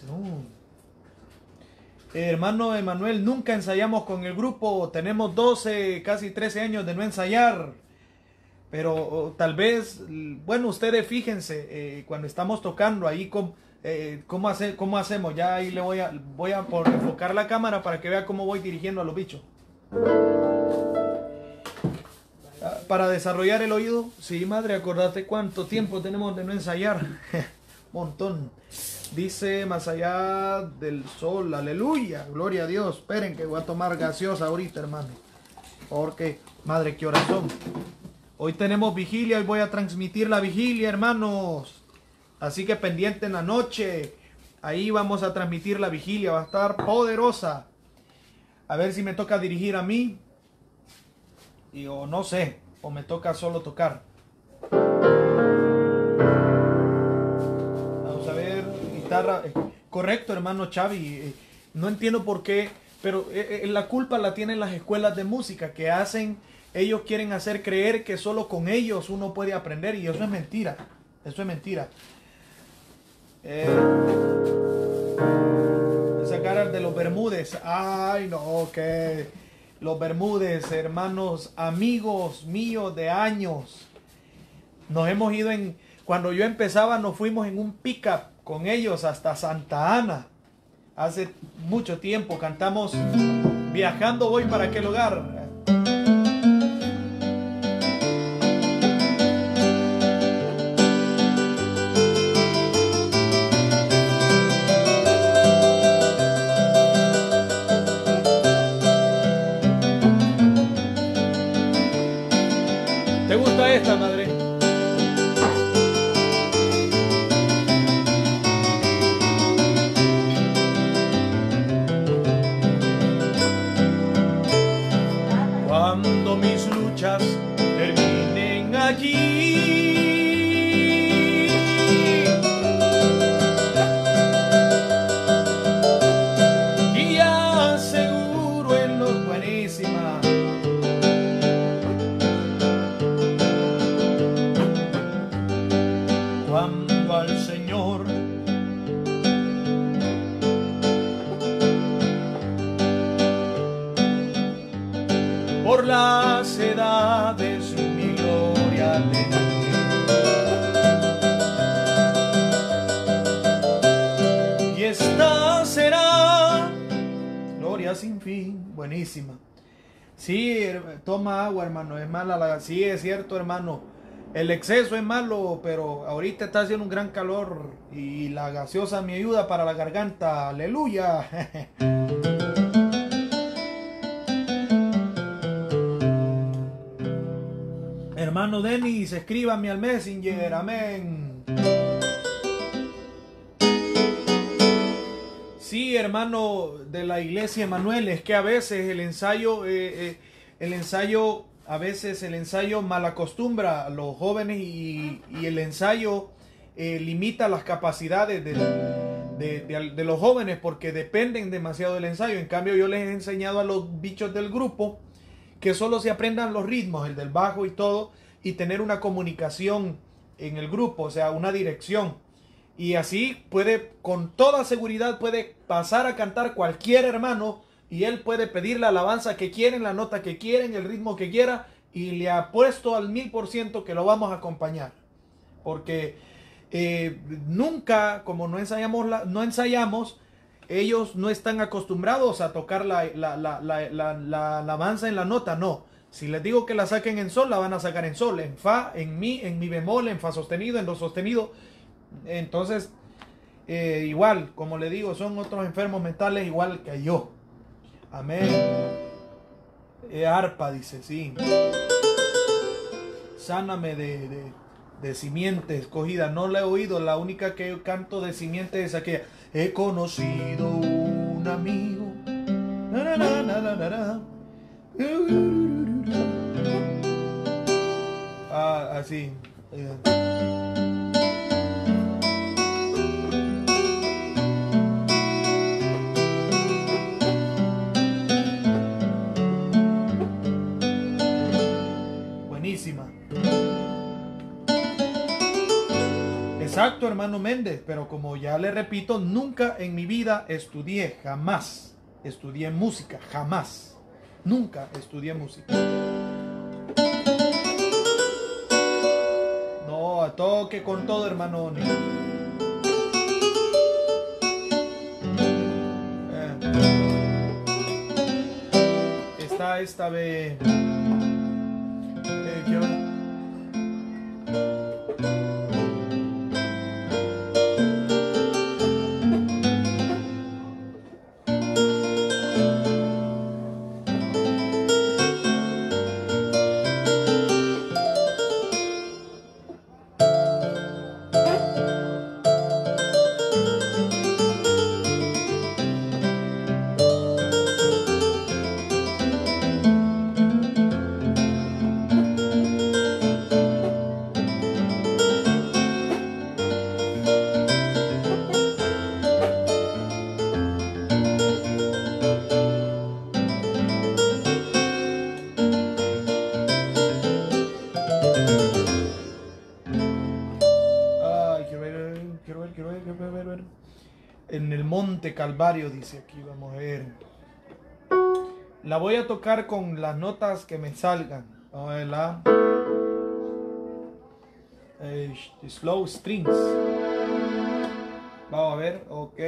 hermano Emanuel, nunca ensayamos con el grupo, tenemos 12, casi 13 años de no ensayar, pero tal vez, bueno, ustedes fíjense, cuando estamos tocando ahí, ¿cómo hacemos? Ya ahí le voy a enfocar la cámara para que vea cómo voy dirigiendo a los bichos. Para desarrollar el oído, sí, madre, acordate cuánto tiempo tenemos de no ensayar. Montón. Dice, más allá del sol, aleluya, gloria a Dios. Esperen que voy a tomar gaseosa ahorita, hermano. Porque, madre, qué horas son. Hoy tenemos vigilia, hoy voy a transmitir la vigilia, hermanos. Así que pendiente en la noche. Ahí vamos a transmitir la vigilia, va a estar poderosa. A ver si me toca dirigir a mí. Y o no sé, o me toca solo tocar. Vamos a ver, guitarra. Correcto, hermano Xavi. No entiendo por qué, pero la culpa la tienen las escuelas de música que hacen, ellos quieren hacer creer que solo con ellos uno puede aprender, y eso es mentira. Eso es mentira. Esa cara de los Bermúdez. Ay, no, que los Bermúdez, hermanos, amigos míos de años. Nos hemos ido cuando yo empezaba, nos fuimos en un pick-up con ellos hasta Santa Ana. Hace mucho tiempo cantamos Viajando voy para aquel lugar. ¿Te gusta esta, madre? Cuando mi mis luchas terminen aquí. Y aseguro en los buenísima. Cuando al Señor por las edades mi gloria tendré. Y esta será gloria sin fin. Buenísima. Sí, toma agua, hermano. Es mala la... Sí, es cierto, hermano. El exceso es malo, pero ahorita está haciendo un gran calor y la gaseosa me ayuda para la garganta. Aleluya. Hermano Denis, escríbame al Messenger, amén. Sí, hermano de la iglesia Emanuel, es que a veces el ensayo mal acostumbra a los jóvenes y el ensayo limita las capacidades de los jóvenes porque dependen demasiado del ensayo. En cambio, yo les he enseñado a los bichos del grupo que solo se aprendan los ritmos, el del bajo y todo, y tener una comunicación en el grupo, o sea, una dirección. Y así puede, con toda seguridad, puede pasar a cantar cualquier hermano y él puede pedir la alabanza que quieren, la nota que quieren, el ritmo que quiera, y le apuesto al 1000% que lo vamos a acompañar. Porque nunca, como no ensayamos, ellos no están acostumbrados a tocar la alabanza en la nota, no. Si les digo que la saquen en sol, la van a sacar en sol, en fa, en mi bemol, en fa sostenido, en do sostenido. Entonces, igual, como le digo, son otros enfermos mentales igual que yo. Amén. Arpa, dice, sí. Sáname de simiente escogida. No la he oído, la única que yo canto de simiente es aquella. He conocido un amigo. Na, na, na, na, na, na. Así. Buenísima. Exacto, hermano Méndez, pero como ya le repito, nunca en mi vida estudié, jamás estudié música, jamás, nunca estudié música. No, a toque con todo, hermano. Esta vez. En el Monte Calvario, dice aquí, vamos a ver. La voy a tocar con las notas que me salgan. Vamos a ver la slow strings. Vamos a ver, ok.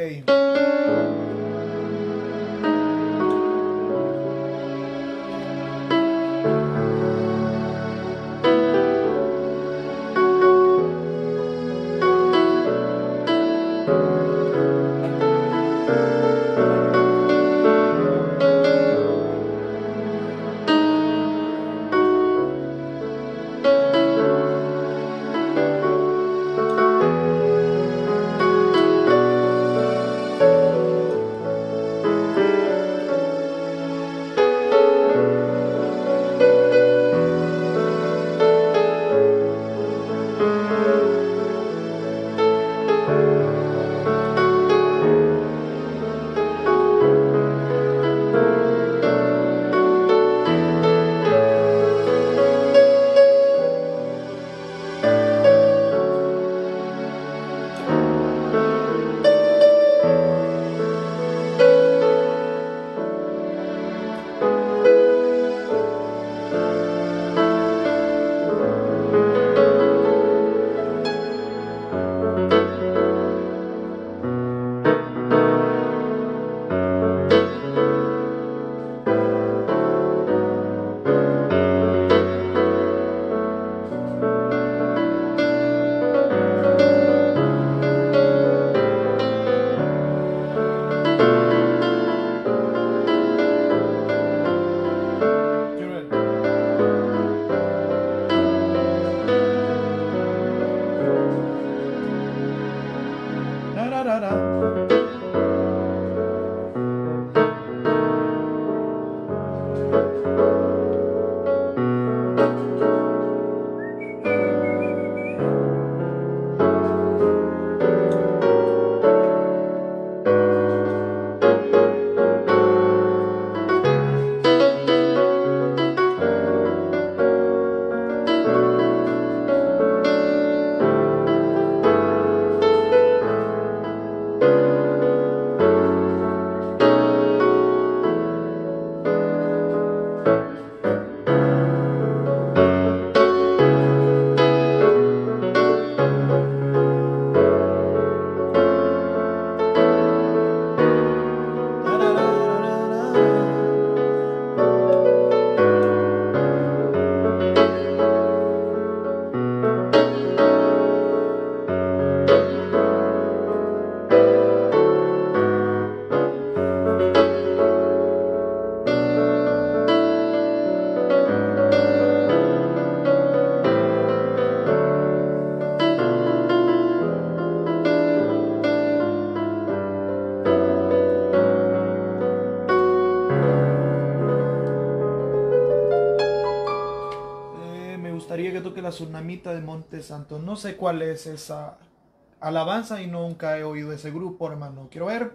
gustaría que toque la Tsunamita de Monte Santo. No sé cuál es esa alabanza y nunca he oído ese grupo, hermano. Quiero ver.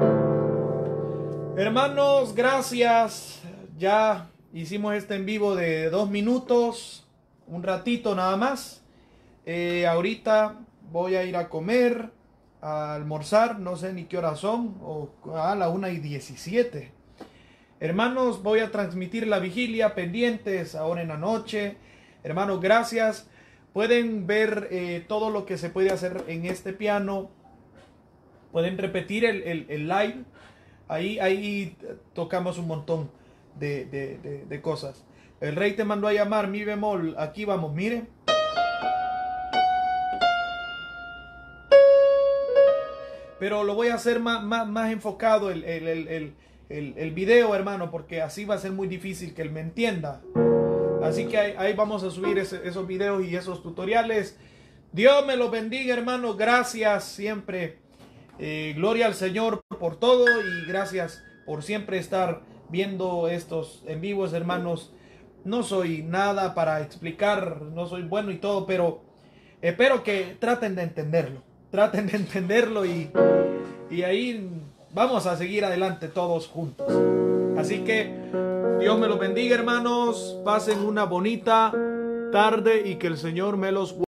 Hermanos, gracias. Ya hicimos este en vivo de 2 minutos. Un ratito nada más. Ahorita voy a ir a comer, a almorzar. No sé ni qué hora son. A la 1:17. Hermanos, voy a transmitir la vigilia, pendientes ahora en la noche. Hermanos, gracias. Pueden ver todo lo que se puede hacer en este piano. Pueden repetir el live. Ahí tocamos un montón de cosas. El rey te mandó a llamar, mi bemol. Aquí vamos, mire. Pero lo voy a hacer más enfocado el video, hermano, porque así va a ser muy difícil que él me entienda. Así que ahí vamos a subir esos videos y esos tutoriales. Dios me los bendiga, hermano. Gracias siempre. Gloria al Señor por todo y gracias por siempre estar viendo estos en vivos, hermanos. No soy nada para explicar, no soy bueno y todo, pero espero que traten de entenderlo. Traten de entenderlo y ahí vamos a seguir adelante todos juntos. Así que Dios me los bendiga, hermanos. Pasen una bonita tarde y que el Señor me los guarde.